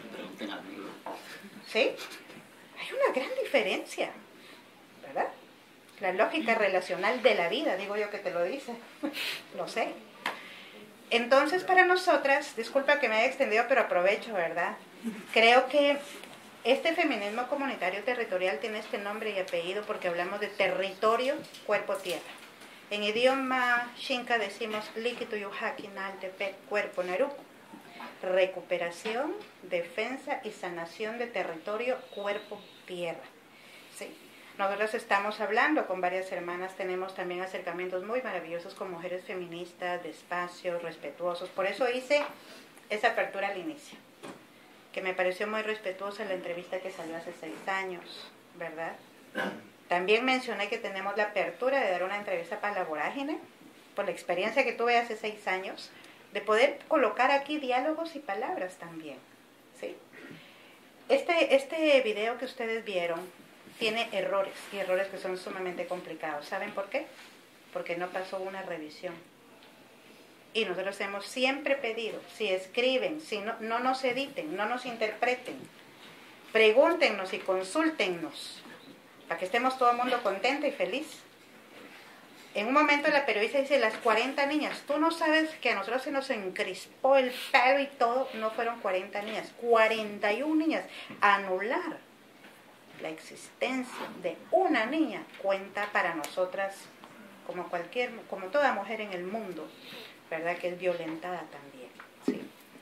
[SPEAKER 1] ¿Sí? Hay una gran diferencia, ¿verdad? La lógica relacional de la vida, digo yo que te lo dice, lo sé. Entonces, para nosotras, disculpa que me haya extendido, pero aprovecho, ¿verdad? Creo que este feminismo comunitario territorial tiene este nombre y apellido porque hablamos de territorio, cuerpo, tierra. En idioma xinca decimos Liquituyuhaquinaltepec, cuerpo, naruco. Recuperación, defensa y sanación de territorio, cuerpo, tierra. Sí. Nosotros estamos hablando con varias hermanas, tenemos también acercamientos muy maravillosos con mujeres feministas, de espacios, respetuosos. Por eso hice esa apertura al inicio, que me pareció muy respetuosa la entrevista que salió hace seis años, ¿verdad? También mencioné que tenemos la apertura de dar una entrevista para La Vorágine, por la experiencia que tuve hace seis años, de poder colocar aquí diálogos y palabras también, ¿sí? Este, este video que ustedes vieron tiene errores, y errores que son sumamente complicados. ¿Saben por qué? Porque no pasó una revisión. Y nosotros hemos siempre pedido, si escriben, si no, no nos editen, no nos interpreten, pregúntenos y consúltennos, para que estemos todo el mundo contento y feliz. En un momento la periodista dice, las cuarenta niñas, tú no sabes que a nosotros se nos encrispó el pelo y todo. No fueron cuarenta niñas, cuarenta y una niñas. Anular la existencia de una niña cuenta para nosotras, como cualquier, como toda mujer en el mundo, ¿verdad? Que es violentada también, ¿sí?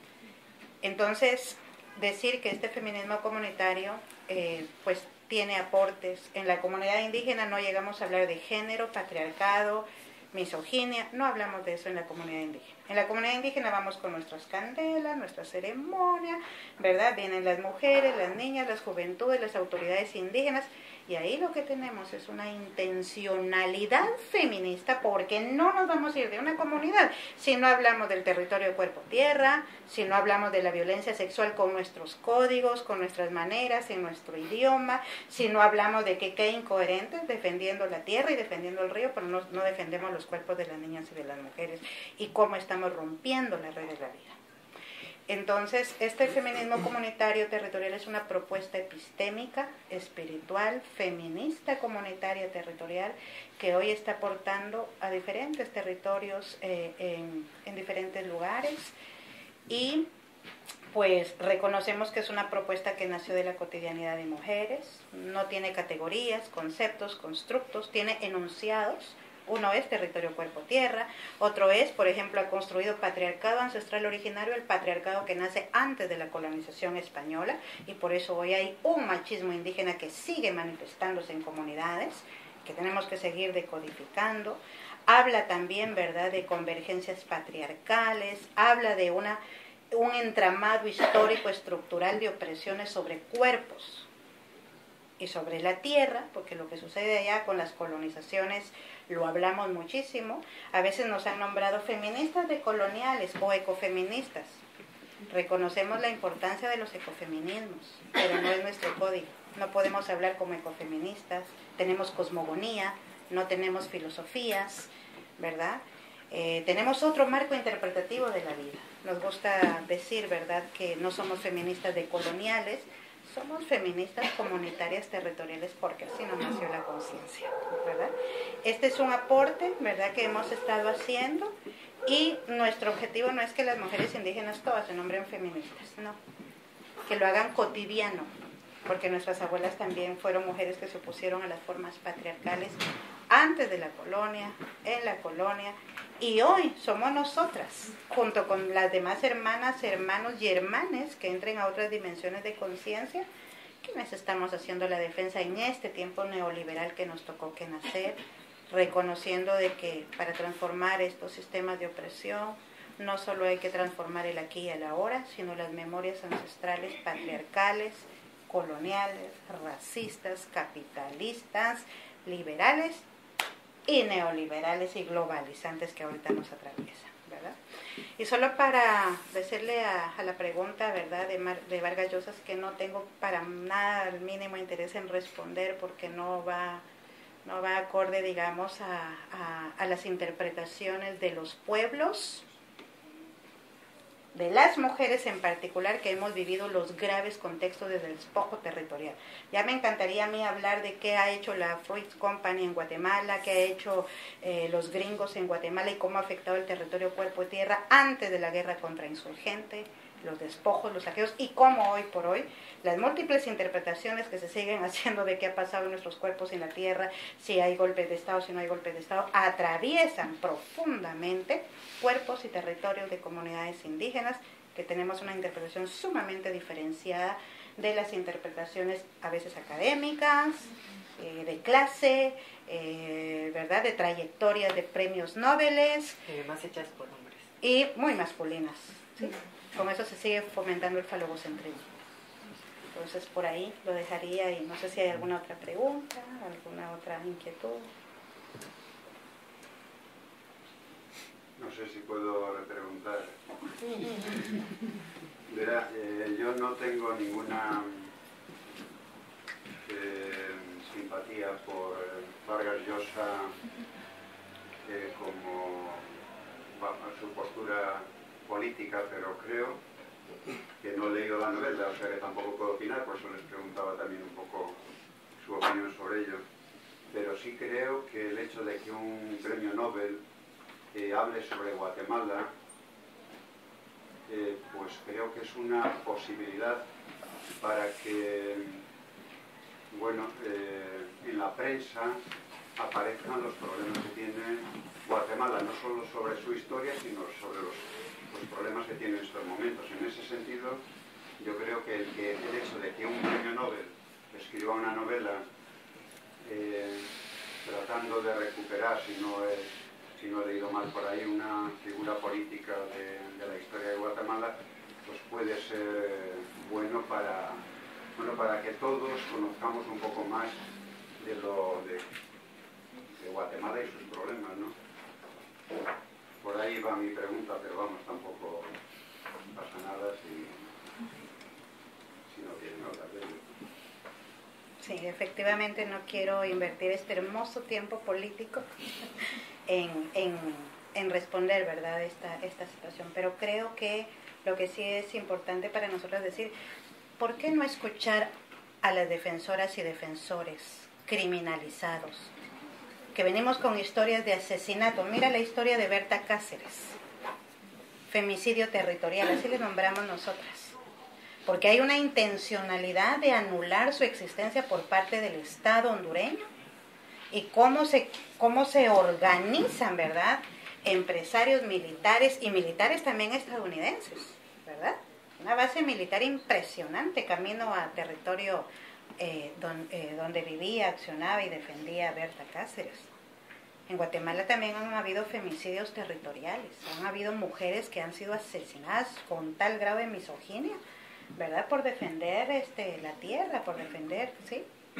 [SPEAKER 1] Entonces, decir que este feminismo comunitario, eh, pues tiene aportes. En la comunidad indígena no llegamos a hablar de género, patriarcado, misoginia, no hablamos de eso en la comunidad indígena. En la comunidad indígena vamos con nuestras candelas, nuestra ceremonia, ¿verdad? Vienen las mujeres, las niñas, las juventudes, las autoridades indígenas, y ahí lo que tenemos es una intencionalidad feminista, porque no nos vamos a ir de una comunidad si no hablamos del territorio cuerpo-tierra, si no hablamos de la violencia sexual con nuestros códigos, con nuestras maneras, en nuestro idioma, si no hablamos de que qué incoherentes defendiendo la tierra y defendiendo el río, pero no, no defendemos los cuerpos de las niñas y de las mujeres, y cómo estamos rompiendo la red de la vida. Entonces, este feminismo comunitario territorial es una propuesta epistémica, espiritual, feminista, comunitaria, territorial, que hoy está aportando a diferentes territorios eh, en, en diferentes lugares, y pues reconocemos que es una propuesta que nació de la cotidianidad de mujeres, no tiene categorías, conceptos, constructos, tiene enunciados. Uno es territorio cuerpo-tierra, otro es, por ejemplo, ha construido patriarcado ancestral originario, el patriarcado que nace antes de la colonización española, y por eso hoy hay un machismo indígena que sigue manifestándose en comunidades, que tenemos que seguir decodificando. Habla también, ¿verdad?, de convergencias patriarcales, habla de una, un entramado histórico estructural de opresiones sobre cuerpos y sobre la tierra, porque lo que sucede allá con las colonizaciones lo hablamos muchísimo. A veces nos han nombrado feministas decoloniales o ecofeministas. Reconocemos la importancia de los ecofeminismos, pero no es nuestro código. No podemos hablar como ecofeministas, tenemos cosmogonía, no tenemos filosofías, ¿verdad? Eh, tenemos otro marco interpretativo de la vida. Nos gusta decir, ¿verdad?, que no somos feministas decoloniales, somos feministas comunitarias territoriales, porque así nos nació la conciencia, ¿verdad? Este es un aporte, ¿verdad?, que hemos estado haciendo, y nuestro objetivo no es que las mujeres indígenas todas se nombren feministas, no, que lo hagan cotidiano, porque nuestras abuelas también fueron mujeres que se opusieron a las formas patriarcales antes de la colonia, en la colonia, y hoy somos nosotras, junto con las demás hermanas, hermanos y hermanes que entren a otras dimensiones de conciencia, quienes estamos haciendo la defensa en este tiempo neoliberal que nos tocó que nacer, reconociendo de que para transformar estos sistemas de opresión no solo hay que transformar el aquí y el ahora, sino las memorias ancestrales patriarcales, coloniales, racistas, capitalistas, liberales y neoliberales y globalizantes que ahorita nos atraviesan, ¿verdad? Y solo para decirle a, a la pregunta, ¿verdad?, de, Mar, de Vargas Llosa, que no tengo para nada el mínimo interés en responder porque no va, no va acorde, digamos, a, a, a las interpretaciones de los pueblos, de las mujeres en particular, que hemos vivido los graves contextos del despojo territorial. Ya me encantaría a mí hablar de qué ha hecho la Fruit Company en Guatemala, qué ha hecho eh, los gringos en Guatemala y cómo ha afectado el territorio cuerpo y tierra antes de la guerra contrainsurgente, los despojos, los saqueos, y cómo hoy por hoy las múltiples interpretaciones que se siguen haciendo de qué ha pasado en nuestros cuerpos en la tierra, si hay golpes de Estado, si no hay golpes de Estado, atraviesan profundamente cuerpos y territorios de comunidades indígenas, que tenemos una interpretación sumamente diferenciada de las interpretaciones a veces académicas, eh, de clase, eh, ¿verdad?, de trayectorias de premios Nobel.
[SPEAKER 2] Y además hechas por hombres.
[SPEAKER 1] Y muy masculinas, ¿sí? Con eso se sigue fomentando el falogocentrismo. Entonces por ahí lo dejaría y no sé si hay alguna otra pregunta, alguna otra inquietud.
[SPEAKER 4] No sé si puedo repreguntar. Verá, eh, yo no tengo ninguna eh, simpatía por Vargas Llosa eh, como bueno, su postura política, pero creo que no he leído la novela, o sea que tampoco puedo opinar, por eso les preguntaba también un poco su opinión sobre ello. Pero sí creo que el hecho de que un premio Nobel eh, hable sobre Guatemala, eh, pues creo que es una posibilidad para que, bueno, eh, en la prensa aparezcan los problemas que tiene Guatemala, no solo sobre su historia, sino sobre los, los problemas que tiene en estos momentos. En ese sentido, yo creo que el, que el hecho de que un premio Nobel escriba una novela eh, tratando de recuperar, si no, es, si no he leído mal por ahí, una figura política de, de la historia de Guatemala, pues puede ser bueno para, bueno, para que todos conozcamos un poco más de, lo, de, de Guatemala y sus problemas, ¿no? Por ahí va mi pregunta, pero vamos, tampoco pasa nada si, si no tienen hablar de ello.
[SPEAKER 1] Sí, efectivamente no quiero invertir este hermoso tiempo político en, en, en responder, ¿verdad?, esta, esta situación, pero creo que lo que sí es importante para nosotros decir, ¿por qué no escuchar a las defensoras y defensores criminalizados? Que venimos con historias de asesinato. Mira la historia de Berta Cáceres, femicidio territorial, así le nombramos nosotras, porque hay una intencionalidad de anular su existencia por parte del Estado hondureño y cómo se, cómo se organizan, ¿verdad?, empresarios militares y militares también estadounidenses, ¿verdad? Una base militar impresionante camino a territorio Eh, don, eh, donde vivía, accionaba y defendía Berta Cáceres. En Guatemala también han habido femicidios territoriales, han habido mujeres que han sido asesinadas con tal grado de misoginia, ¿verdad?, por defender este, la tierra, por defender, ¿sí?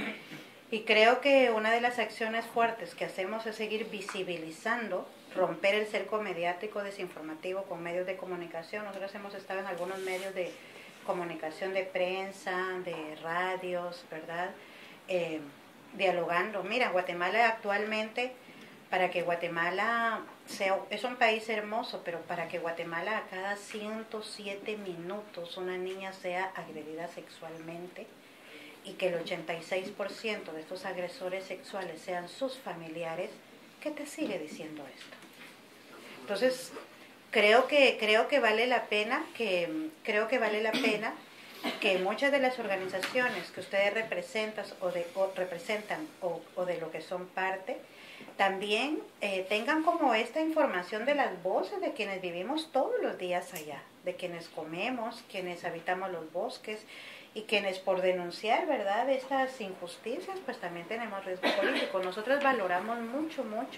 [SPEAKER 1] Y creo que una de las acciones fuertes que hacemos es seguir visibilizando, romper el cerco mediático desinformativo con medios de comunicación. Nosotros hemos estado en algunos medios de comunicación de prensa, de radios, ¿verdad?, eh, dialogando. Mira, Guatemala actualmente, para que Guatemala sea, es un país hermoso, pero para que Guatemala a cada ciento siete minutos una niña sea agredida sexualmente y que el ochenta y seis por ciento de estos agresores sexuales sean sus familiares, ¿qué te sigue diciendo esto? Entonces, Creo que, creo que vale la pena que creo que vale la pena que muchas de las organizaciones que ustedes representan o, de, o representan o, o de lo que son parte también eh, tengan como esta información de las voces de quienes vivimos todos los días allá, de quienes comemos, quienes habitamos los bosques y quienes por denunciar, ¿verdad?, estas injusticias, pues también tenemos riesgo político. Nosotros valoramos mucho, mucho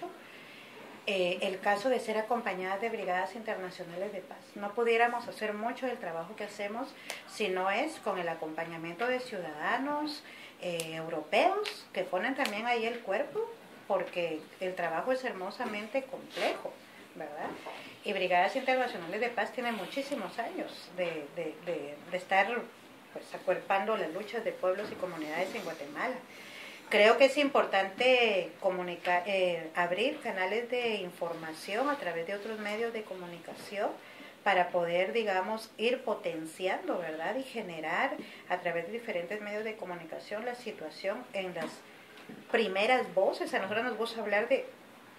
[SPEAKER 1] Eh, el caso de ser acompañadas de brigadas internacionales de paz. No pudiéramos hacer mucho del trabajo que hacemos si no es con el acompañamiento de ciudadanos eh, europeos que ponen también ahí el cuerpo, porque el trabajo es hermosamente complejo, ¿verdad? Y Brigadas Internacionales de Paz tiene muchísimos años de, de, de, de estar pues, acuerpando las luchas de pueblos y comunidades en Guatemala. Creo que es importante comunicar, eh, abrir canales de información a través de otros medios de comunicación para poder, digamos, ir potenciando, ¿verdad? Y generar a través de diferentes medios de comunicación la situación en las primeras voces. A nosotros nos gusta hablar de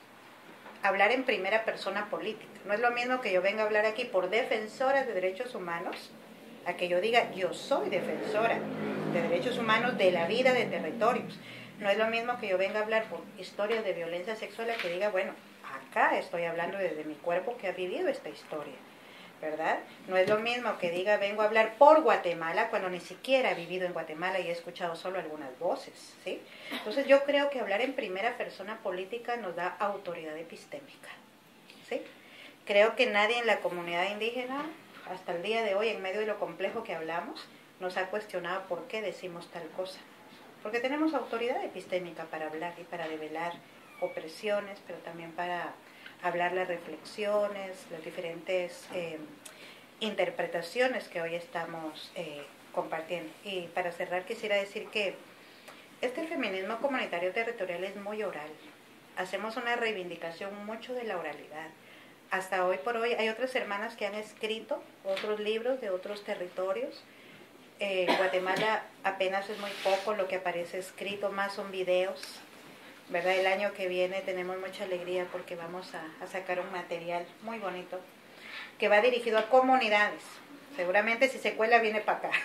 [SPEAKER 1] hablar en primera persona política. No es lo mismo que yo venga a hablar aquí por defensoras de derechos humanos, a que yo diga yo soy defensora de derechos humanos, de la vida, de territorios. No es lo mismo que yo venga a hablar por historias de violencia sexual, a que diga, bueno, acá estoy hablando desde mi cuerpo que ha vivido esta historia, ¿verdad? No es lo mismo que diga, vengo a hablar por Guatemala, cuando ni siquiera he vivido en Guatemala y he escuchado solo algunas voces, ¿sí? Entonces yo creo que hablar en primera persona política nos da autoridad epistémica, ¿sí? Creo que nadie en la comunidad indígena, hasta el día de hoy, en medio de lo complejo que hablamos, nos ha cuestionado por qué decimos tal cosa. Porque tenemos autoridad epistémica para hablar y para develar opresiones, pero también para hablar las reflexiones, las diferentes eh, interpretaciones que hoy estamos eh, compartiendo. Y para cerrar quisiera decir que este feminismo comunitario territorial es muy oral. Hacemos una reivindicación mucho de la oralidad. Hasta hoy por hoy hay otras hermanas que han escrito otros libros de otros territorios. Eh, en Guatemala apenas es muy poco lo que aparece escrito, más son videos, ¿verdad? El año que viene tenemos mucha alegría porque vamos a, a sacar un material muy bonito que va dirigido a comunidades. Seguramente si se cuela viene para acá,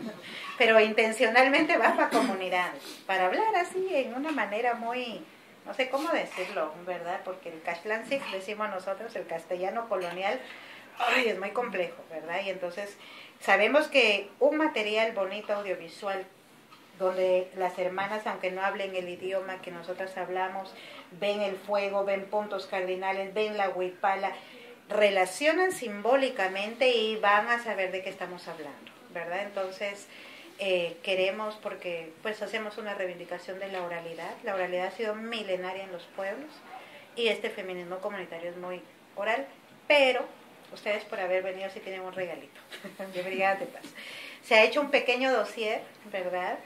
[SPEAKER 1] pero intencionalmente va para comunidades, para hablar así en una manera muy, no sé cómo decirlo, ¿verdad? Porque el Caxlansic, decimos nosotros, el castellano colonial, ay, es muy complejo, ¿verdad? Y entonces sabemos que un material bonito audiovisual donde las hermanas, aunque no hablen el idioma que nosotras hablamos, ven el fuego, ven puntos cardinales, ven la huipala, relacionan simbólicamente y van a saber de qué estamos hablando, ¿verdad? Entonces eh, queremos, porque pues hacemos una reivindicación de la oralidad. La oralidad ha sido milenaria en los pueblos y este feminismo comunitario es muy oral, pero ustedes por haber venido sí tienen un regalito de Brigadas de Paz. Se ha hecho un pequeño dossier, ¿verdad?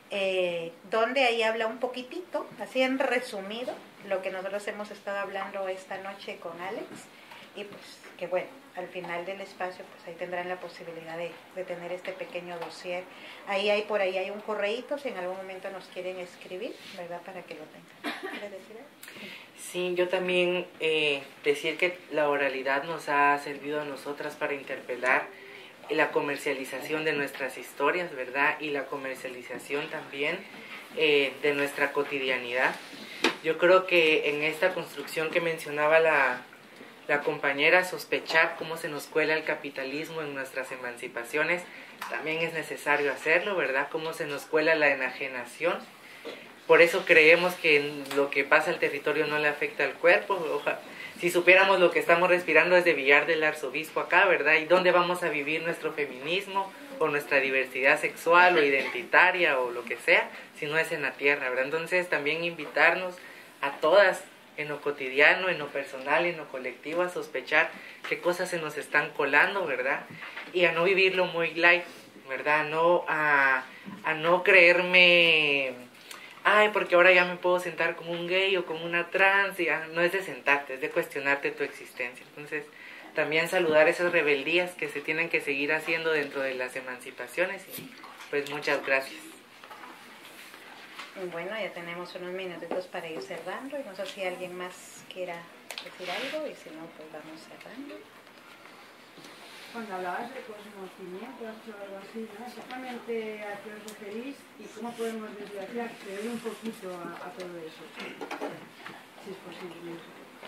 [SPEAKER 1] Eh, donde ahí habla un poquitito, así en resumido, lo que nosotros hemos estado hablando esta noche con Alex. Y pues que bueno, al final del espacio pues ahí tendrán la posibilidad de, de tener este pequeño dossier. Ahí hay, por ahí hay un correíto, si en algún momento nos quieren escribir, ¿verdad? Para que lo tengan. ¿Quieres decir algo?
[SPEAKER 2] Sí, yo también eh, decir que la oralidad nos ha servido a nosotras para interpelar la comercialización de nuestras historias, ¿verdad? Y la comercialización también eh, de nuestra cotidianidad. Yo creo que en esta construcción que mencionaba la, la compañera, sospechar cómo se nos cuela el capitalismo en nuestras emancipaciones, también es necesario hacerlo, ¿verdad? Cómo se nos cuela la enajenación. Por eso creemos que lo que pasa al territorio no le afecta al cuerpo. Ojalá, si supiéramos lo que estamos respirando desde Villar del Arzobispo acá, ¿verdad? ¿Y dónde vamos a vivir nuestro feminismo o nuestra diversidad sexual o identitaria o lo que sea, si no es en la tierra, ¿verdad? Entonces también invitarnos a todas en lo cotidiano, en lo personal, en lo colectivo, a sospechar qué cosas se nos están colando, ¿verdad? Y a no vivirlo muy light, ¿verdad? No, a, a no creerme... ay, porque ahora ya me puedo sentar como un gay o como una trans, y ya, no es de sentarte, es de cuestionarte tu existencia. Entonces, también saludar esas rebeldías que se tienen que seguir haciendo dentro de las emancipaciones, y pues muchas gracias.
[SPEAKER 1] Bueno, ya tenemos unos minutitos para ir cerrando, y no sé si alguien más quiera decir algo, y si no, pues vamos cerrando.
[SPEAKER 5] Cuando hablabas de conocimiento o algo así, ¿no? Exactamente a qué os referís y cómo podemos desgraciar, acceder un poquito a, a todo eso, si es posible.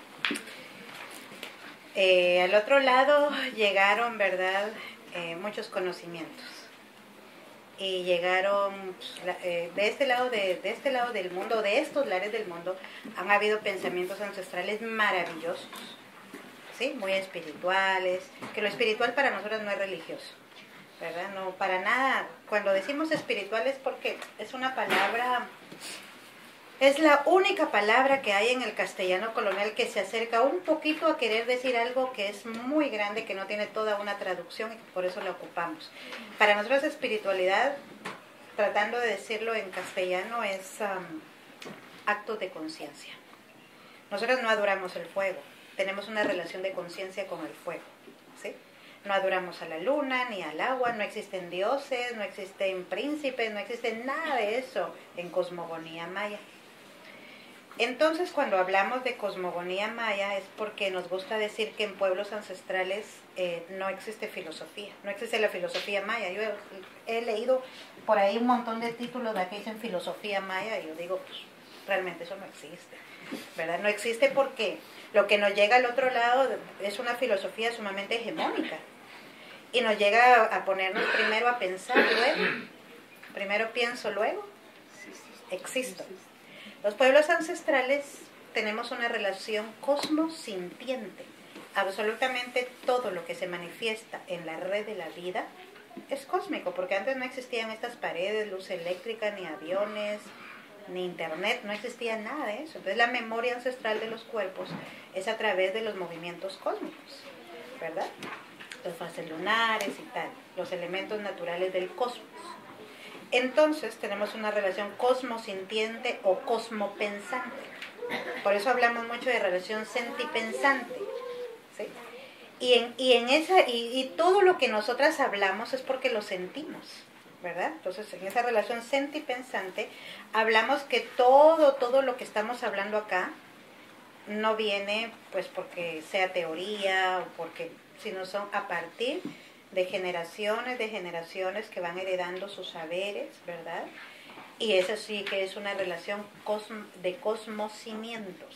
[SPEAKER 1] Eh, al otro lado llegaron, ¿verdad?, eh, muchos conocimientos. Y llegaron, eh, de este lado de, de este lado del mundo, de estos lares del mundo, han habido pensamientos ancestrales maravillosos, ¿sí? Muy espirituales, que lo espiritual para nosotros no es religioso, ¿verdad? No, para nada. Cuando decimos espiritual es porque es una palabra Es la única palabra que hay en el castellano colonial que se acerca un poquito a querer decir algo que es muy grande, que no tiene toda una traducción y por eso la ocupamos. Para nosotros espiritualidad, tratando de decirlo en castellano, es um, actos de conciencia. Nosotros no adoramos el fuego, tenemos una relación de conciencia con el fuego, ¿sí? No adoramos a la luna ni al agua, no existen dioses, no existen príncipes, no existe nada de eso en cosmogonía maya. Entonces, cuando hablamos de cosmogonía maya es porque nos gusta decir que en pueblos ancestrales eh, no existe filosofía, no existe la filosofía maya. Yo he, he leído por ahí un montón de títulos de que dicen filosofía maya y yo digo, pues realmente eso no existe, ¿verdad? No existe porque lo que nos llega al otro lado es una filosofía sumamente hegemónica y nos llega a ponernos primero a pensar, luego, primero pienso, luego existo. Los pueblos ancestrales tenemos una relación cosmosintiente. Absolutamente todo lo que se manifiesta en la red de la vida es cósmico, porque antes no existían estas paredes, luz eléctrica, ni aviones, ni internet, no existía nada de eso. Entonces la memoria ancestral de los cuerpos es a través de los movimientos cósmicos, ¿verdad? Los fases lunares y tal, los elementos naturales del cosmos. Entonces tenemos una relación cosmosintiente o cosmopensante. Por eso hablamos mucho de relación sentipensante, ¿sí? Y en, y en esa y, y todo lo que nosotras hablamos es porque lo sentimos, ¿verdad? Entonces en esa relación sentipensante hablamos que todo todo lo que estamos hablando acá no viene pues porque sea teoría o porque sino son a partir de generaciones, de generaciones que van heredando sus saberes, ¿verdad? Y eso sí que es una relación cosmo, de cosmocimientos,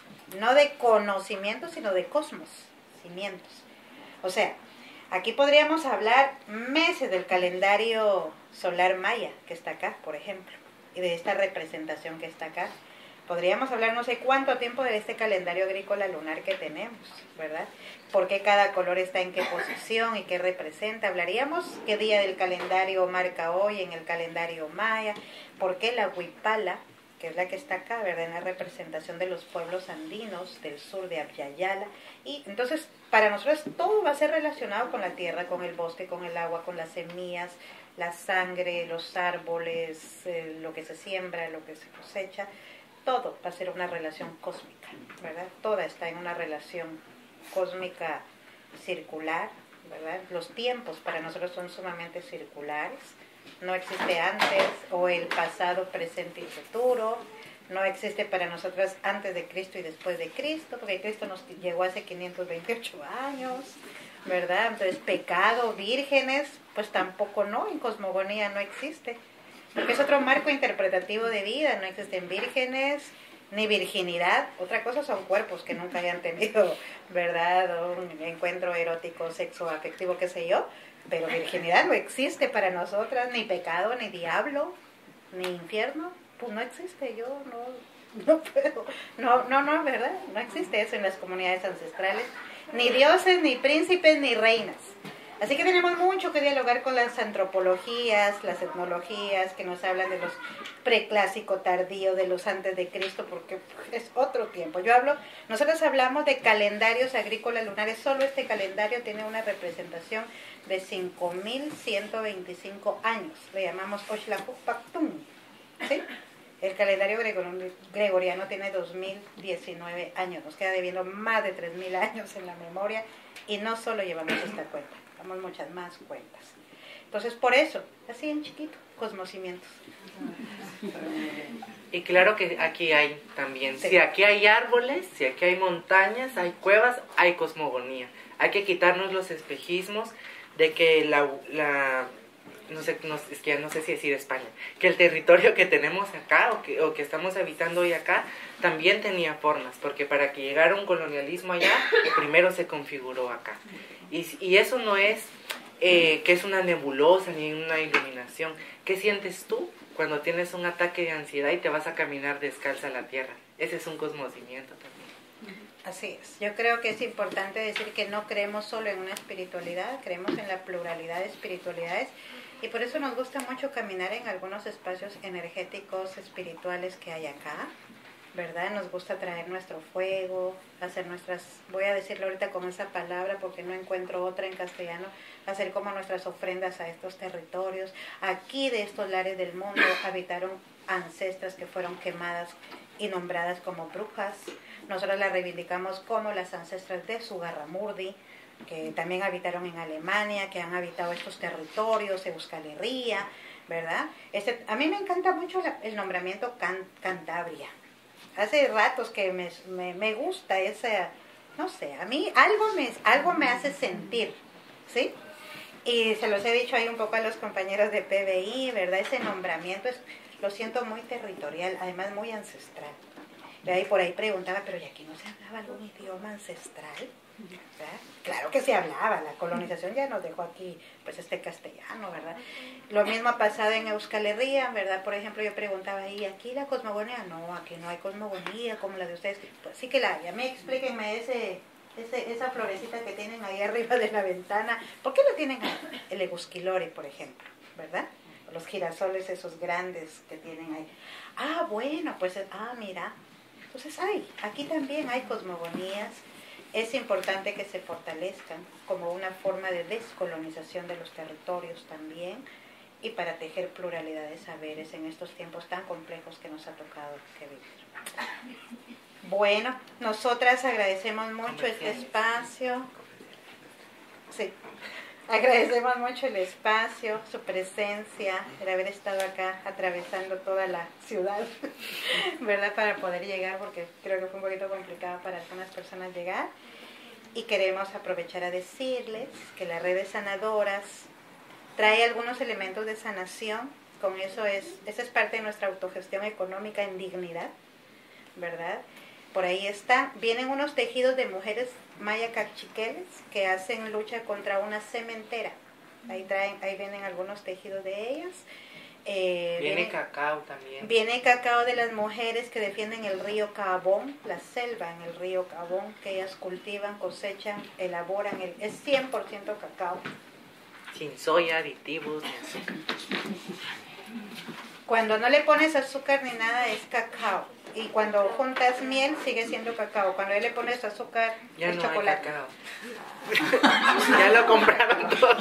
[SPEAKER 1] no de conocimientos, sino de cosmocimientos. O sea, aquí podríamos hablar meses del calendario solar maya que está acá, por ejemplo, y de esta representación que está acá. Podríamos hablar no sé cuánto tiempo de este calendario agrícola lunar que tenemos, ¿verdad? Por qué cada color está en qué posición y qué representa. Hablaríamos qué día del calendario marca hoy en el calendario maya. Por qué la huipala, que es la que está acá, ¿verdad? En la representación de los pueblos andinos del sur de Abya-Yala. Y entonces, para nosotros todo va a ser relacionado con la tierra, con el bosque, con el agua, con las semillas, la sangre, los árboles, eh, lo que se siembra, lo que se cosecha. Todo va a ser una relación cósmica, ¿verdad? Toda está en una relación cósmica circular, ¿verdad? Los tiempos para nosotros son sumamente circulares. No existe antes o el pasado, presente y futuro. No existe para nosotros antes de Cristo y después de Cristo, porque Cristo nos llegó hace quinientos veintiocho años, ¿verdad? Entonces, pecado, vírgenes, pues tampoco no, en cosmogonía no existe. Porque es otro marco interpretativo de vida, no existen vírgenes, ni virginidad. Otra cosa son cuerpos que nunca hayan tenido, ¿verdad? Un encuentro erótico, sexo, afectivo, qué sé yo. Pero virginidad no existe para nosotras, ni pecado, ni diablo, ni infierno. Pues no existe, yo no, no puedo. No, no, no, ¿verdad? No existe eso en las comunidades ancestrales. Ni dioses, ni príncipes, ni reinas. Así que tenemos mucho que dialogar con las antropologías, las etnologías, que nos hablan de los preclásico tardío, de los antes de Cristo, porque es otro tiempo. Yo hablo, nosotros hablamos de calendarios agrícolas lunares, solo este calendario tiene una representación de cinco mil ciento veinticinco años, le llamamos Oxlajuc Pactum, ¿sí? El calendario gregoriano tiene dos mil diecinueve años, nos queda debiendo más de tres mil años en la memoria y no solo llevamos esta cuenta, damos muchas más cuentas. Entonces, por eso, así en chiquito, cosmocimientos.
[SPEAKER 2] Y claro que aquí hay también,
[SPEAKER 1] Sí.
[SPEAKER 2] si aquí hay árboles, si aquí hay montañas, hay cuevas, hay cosmogonía. Hay que quitarnos los espejismos de que la... la no sé, no, es que ya no sé si decir España, que el territorio que tenemos acá o que, o que estamos habitando hoy acá también tenía formas, porque para que llegara un colonialismo allá, primero se configuró acá. Y, y eso no es eh, que es una nebulosa ni una iluminación. ¿Qué sientes tú cuando tienes un ataque de ansiedad y te vas a caminar descalza a la tierra? Ese es un cosmocimiento también.
[SPEAKER 1] Así es. Yo creo que es importante decir que no creemos solo en una espiritualidad, creemos en la pluralidad de espiritualidades Y por eso nos gusta mucho caminar en algunos espacios energéticos, espirituales que hay acá, ¿verdad? Nos gusta traer nuestro fuego, hacer nuestras, voy a decirlo ahorita con esa palabra porque no encuentro otra en castellano, hacer como nuestras ofrendas a estos territorios. Aquí de estos lares del mundo habitaron ancestras que fueron quemadas y nombradas como brujas. Nosotros las reivindicamos como las ancestras de Zugarramurdi, que también habitaron en Alemania, que han habitado estos territorios, Euskal Herria, ¿verdad? Este, a mí me encanta mucho la, el nombramiento Can, Cantabria. Hace ratos que me, me, me gusta ese, no sé, a mí algo me, algo me hace sentir, ¿sí? Y se los he dicho ahí un poco a los compañeros de P B I, ¿verdad? Ese nombramiento es, lo siento muy territorial, además muy ancestral. Y por ahí preguntaba, pero ¿y aquí no se hablaba algún idioma ancestral? ¿Verdad? Claro que se hablaba, la colonización ya nos dejó aquí pues este castellano, ¿verdad? Lo mismo ha pasado en Euskal Herria, ¿verdad? Por ejemplo, yo preguntaba, ¿y aquí la cosmogonía? No, aquí no hay cosmogonía como la de ustedes. Pues sí que la hay. A mí explíquenme ese, ese, esa florecita que tienen ahí arriba de la ventana. ¿Por qué lo tienen ahí? El egusquilore, por ejemplo, ¿verdad? Los girasoles esos grandes que tienen ahí. Ah, bueno, pues, ah, mira. Entonces hay, aquí también hay cosmogonías. Es importante que se fortalezcan como una forma de descolonización de los territorios también y para tejer pluralidad de saberes en estos tiempos tan complejos que nos ha tocado que vivir. Bueno, nosotras agradecemos mucho este espacio. Sí, agradecemos mucho el espacio, su presencia, el haber estado acá atravesando toda la ciudad, ¿verdad? Para poder llegar, porque creo que fue un poquito complicado para algunas personas llegar. Y queremos aprovechar a decirles que la red de sanadoras trae algunos elementos de sanación. Con eso es, esa es parte de nuestra autogestión económica en dignidad, ¿verdad? Por ahí está. Vienen unos tejidos de mujeres maya cachiqueles que hacen lucha contra una cementera. Ahí traen, ahí vienen algunos tejidos de ellas. Eh,
[SPEAKER 2] viene,
[SPEAKER 1] viene
[SPEAKER 2] cacao también.
[SPEAKER 1] Viene cacao de las mujeres que defienden el río Cabón, la selva en el río Cabón, que ellas cultivan, cosechan, elaboran. El, es cien por ciento cacao.
[SPEAKER 2] Sin soya, aditivos, ni azúcar.
[SPEAKER 1] Cuando no le pones azúcar ni nada es cacao. Y cuando juntas miel sigue siendo cacao. Cuando le pones azúcar
[SPEAKER 2] ya
[SPEAKER 1] es
[SPEAKER 2] no
[SPEAKER 1] chocolate.
[SPEAKER 2] Hay cacao. Ya lo compraron todo.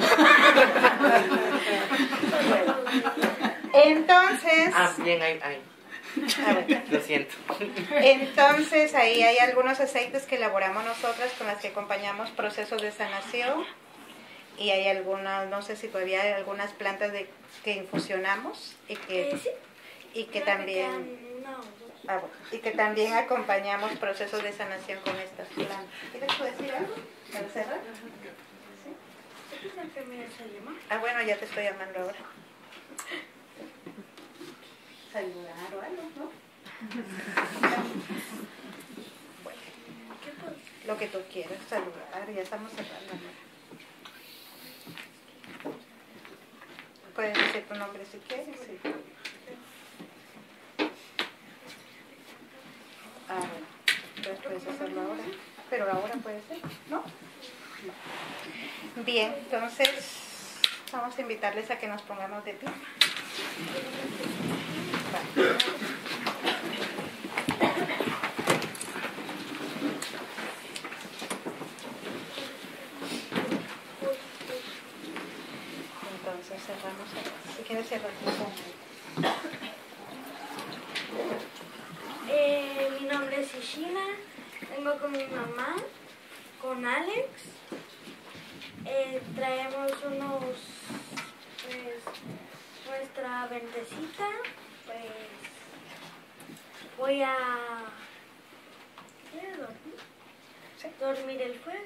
[SPEAKER 1] Entonces...
[SPEAKER 2] Ah, bien, hay, hay.
[SPEAKER 1] A ver.
[SPEAKER 2] Lo siento.
[SPEAKER 1] Entonces ahí hay algunos aceites que elaboramos nosotras con las que acompañamos procesos de sanación. Y hay algunas, no sé si todavía hay algunas plantas de, que infusionamos y que,
[SPEAKER 6] Eh, sí.
[SPEAKER 1] y que
[SPEAKER 6] Creo
[SPEAKER 1] también...
[SPEAKER 6] quedan- no,
[SPEAKER 1] Ah, bueno, y que también acompañamos procesos de sanación con estas plantas. ¿Quieres tú decir algo? ¿Para cerrar? ¿Sí?
[SPEAKER 6] ¿es la enfermera se llama?
[SPEAKER 1] Ah, bueno, ya te estoy llamando ahora. Saludar o algo, ¿no? Bueno,
[SPEAKER 6] ¿Qué puedo?
[SPEAKER 1] lo que tú quieras, saludar, ya estamos cerrando, ¿no? Puedes decir tu nombre si quieres, sí. Ah, bueno, entonces puedes hacerlo ahora. Pero ahora puede ser, ¿no? Bien, entonces vamos a invitarles a que nos pongamos de pie. Vale. Entonces cerramos ahora. Si quieres cerrar tu nombre.
[SPEAKER 6] Eh, mi nombre es Ishina, vengo con mi mamá, con Alex. Eh, traemos unos, pues, nuestra ventecita, pues, voy a ¿quieres dormir?
[SPEAKER 1] Sí.
[SPEAKER 6] Dormir el fuego.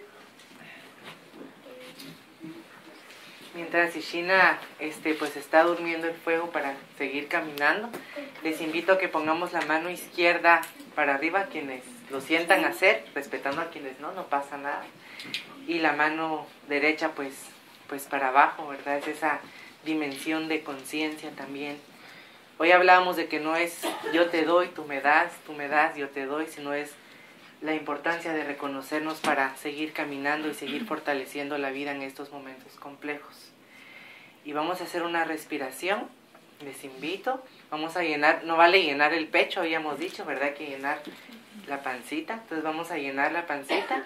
[SPEAKER 2] Mientras Ishina este, pues está durmiendo el fuego para seguir caminando, les invito a que pongamos la mano izquierda para arriba, quienes lo sientan hacer, respetando a quienes no, no pasa nada. Y la mano derecha pues, pues para abajo, ¿verdad? Es esa dimensión de conciencia también. Hoy hablábamos de que no es yo te doy, tú me das, tú me das, yo te doy, sino es la importancia de reconocernos para seguir caminando y seguir fortaleciendo la vida en estos momentos complejos. y vamos a hacer una respiración. Les invito, vamos a llenar, no vale llenar el pecho, habíamos dicho, ¿verdad? Que llenar la pancita. Entonces vamos a llenar la pancita.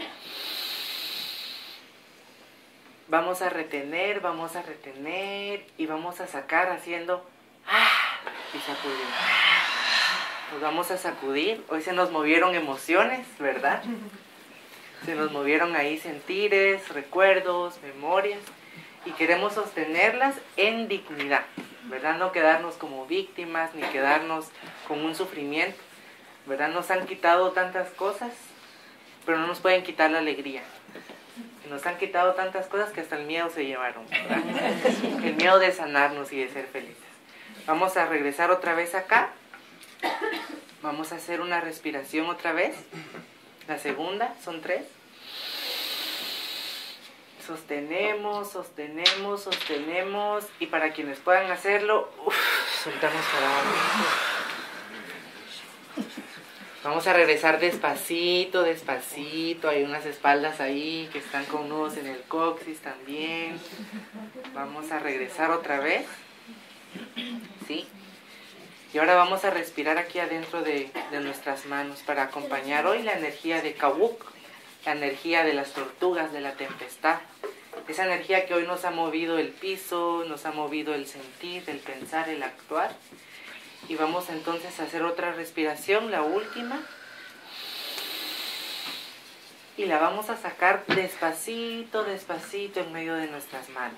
[SPEAKER 2] Vamos a retener, vamos a retener y vamos a sacar haciendo ¡ah! Y sacudir. Nos vamos a sacudir. Hoy se nos movieron emociones, ¿verdad? Se nos movieron ahí sentires, recuerdos, memorias, y queremos sostenerlas en dignidad, ¿verdad? No quedarnos como víctimas ni quedarnos con un sufrimiento, ¿verdad? Nos han quitado tantas cosas, pero no nos pueden quitar la alegría. Nos han quitado tantas cosas que hasta el miedo se llevaron, ¿verdad? El miedo de sanarnos y de ser felices. Vamos a regresar otra vez acá. Vamos a hacer una respiración otra vez. La segunda, son tres. Sostenemos, sostenemos, sostenemos. Y para quienes puedan hacerlo, uf, soltamos para abajo. Vamos a regresar despacito, despacito. Hay unas espaldas ahí que están con nudos en el coxis también. Vamos a regresar otra vez. ¿Sí? Y ahora vamos a respirar aquí adentro de, de nuestras manos para acompañar hoy la energía de Kawuk, la energía de las tortugas, de la tempestad. Esa energía que hoy nos ha movido el piso, nos ha movido el sentir, el pensar, el actuar. Y vamos entonces a hacer otra respiración, la última. Y la vamos a sacar despacito, despacito en medio de nuestras manos.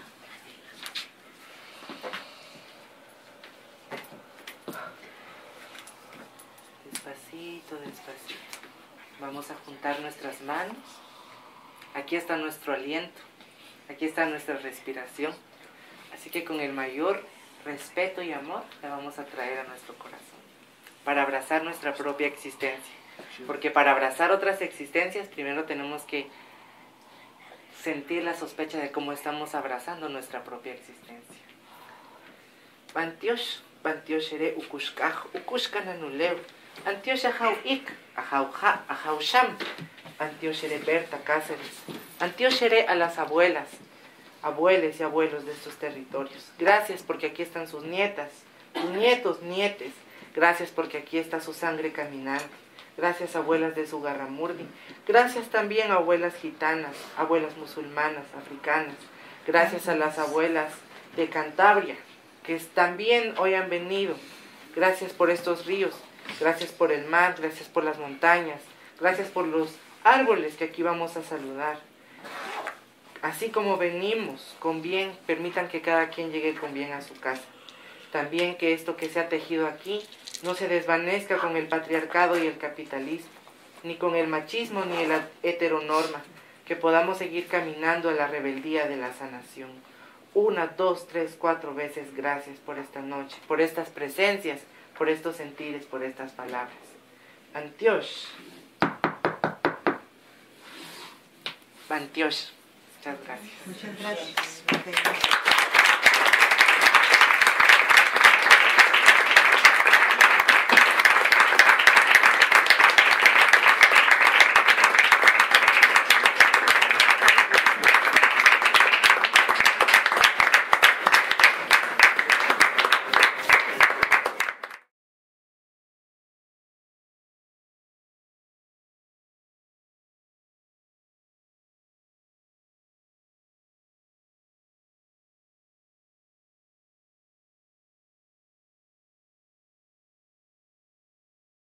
[SPEAKER 2] Despacito, despacito. Vamos a juntar nuestras manos. Aquí está nuestro aliento. Aquí está nuestra respiración. Así que con el mayor respeto y amor la vamos a traer a nuestro corazón. Para abrazar nuestra propia existencia. Porque para abrazar otras existencias, primero tenemos que sentir la sospecha de cómo estamos abrazando nuestra propia existencia. Bantiosh, Bantiosh ere ukushkaj, ukushkananuleu. Antiosh ajau ik, ajau ja, ajau sham. Antiosh ere Berta Cáceres. Antiosh ere a las abuelas, abueles y abuelos de estos territorios. Gracias porque aquí están sus nietas, sus nietos, nietes. Gracias porque aquí está su sangre caminando. Gracias, abuelas de Sugarramurdi. Gracias también, abuelas gitanas, abuelas musulmanas, africanas. Gracias a las abuelas de Cantabria, que también hoy han venido. Gracias por estos ríos. Gracias por el mar. Gracias por las montañas. Gracias por los árboles que aquí vamos a saludar. Así como venimos con bien, permitan que cada quien llegue con bien a su casa. También que esto que se ha tejido aquí no se desvanezca con el patriarcado y el capitalismo, ni con el machismo ni la heteronorma, que podamos seguir caminando a la rebeldía de la sanación. Una, dos, tres, cuatro veces gracias por esta noche, por estas presencias, por estos sentires, por estas palabras. Antiosh. Antiosh. Muchas gracias.
[SPEAKER 1] Muchas gracias.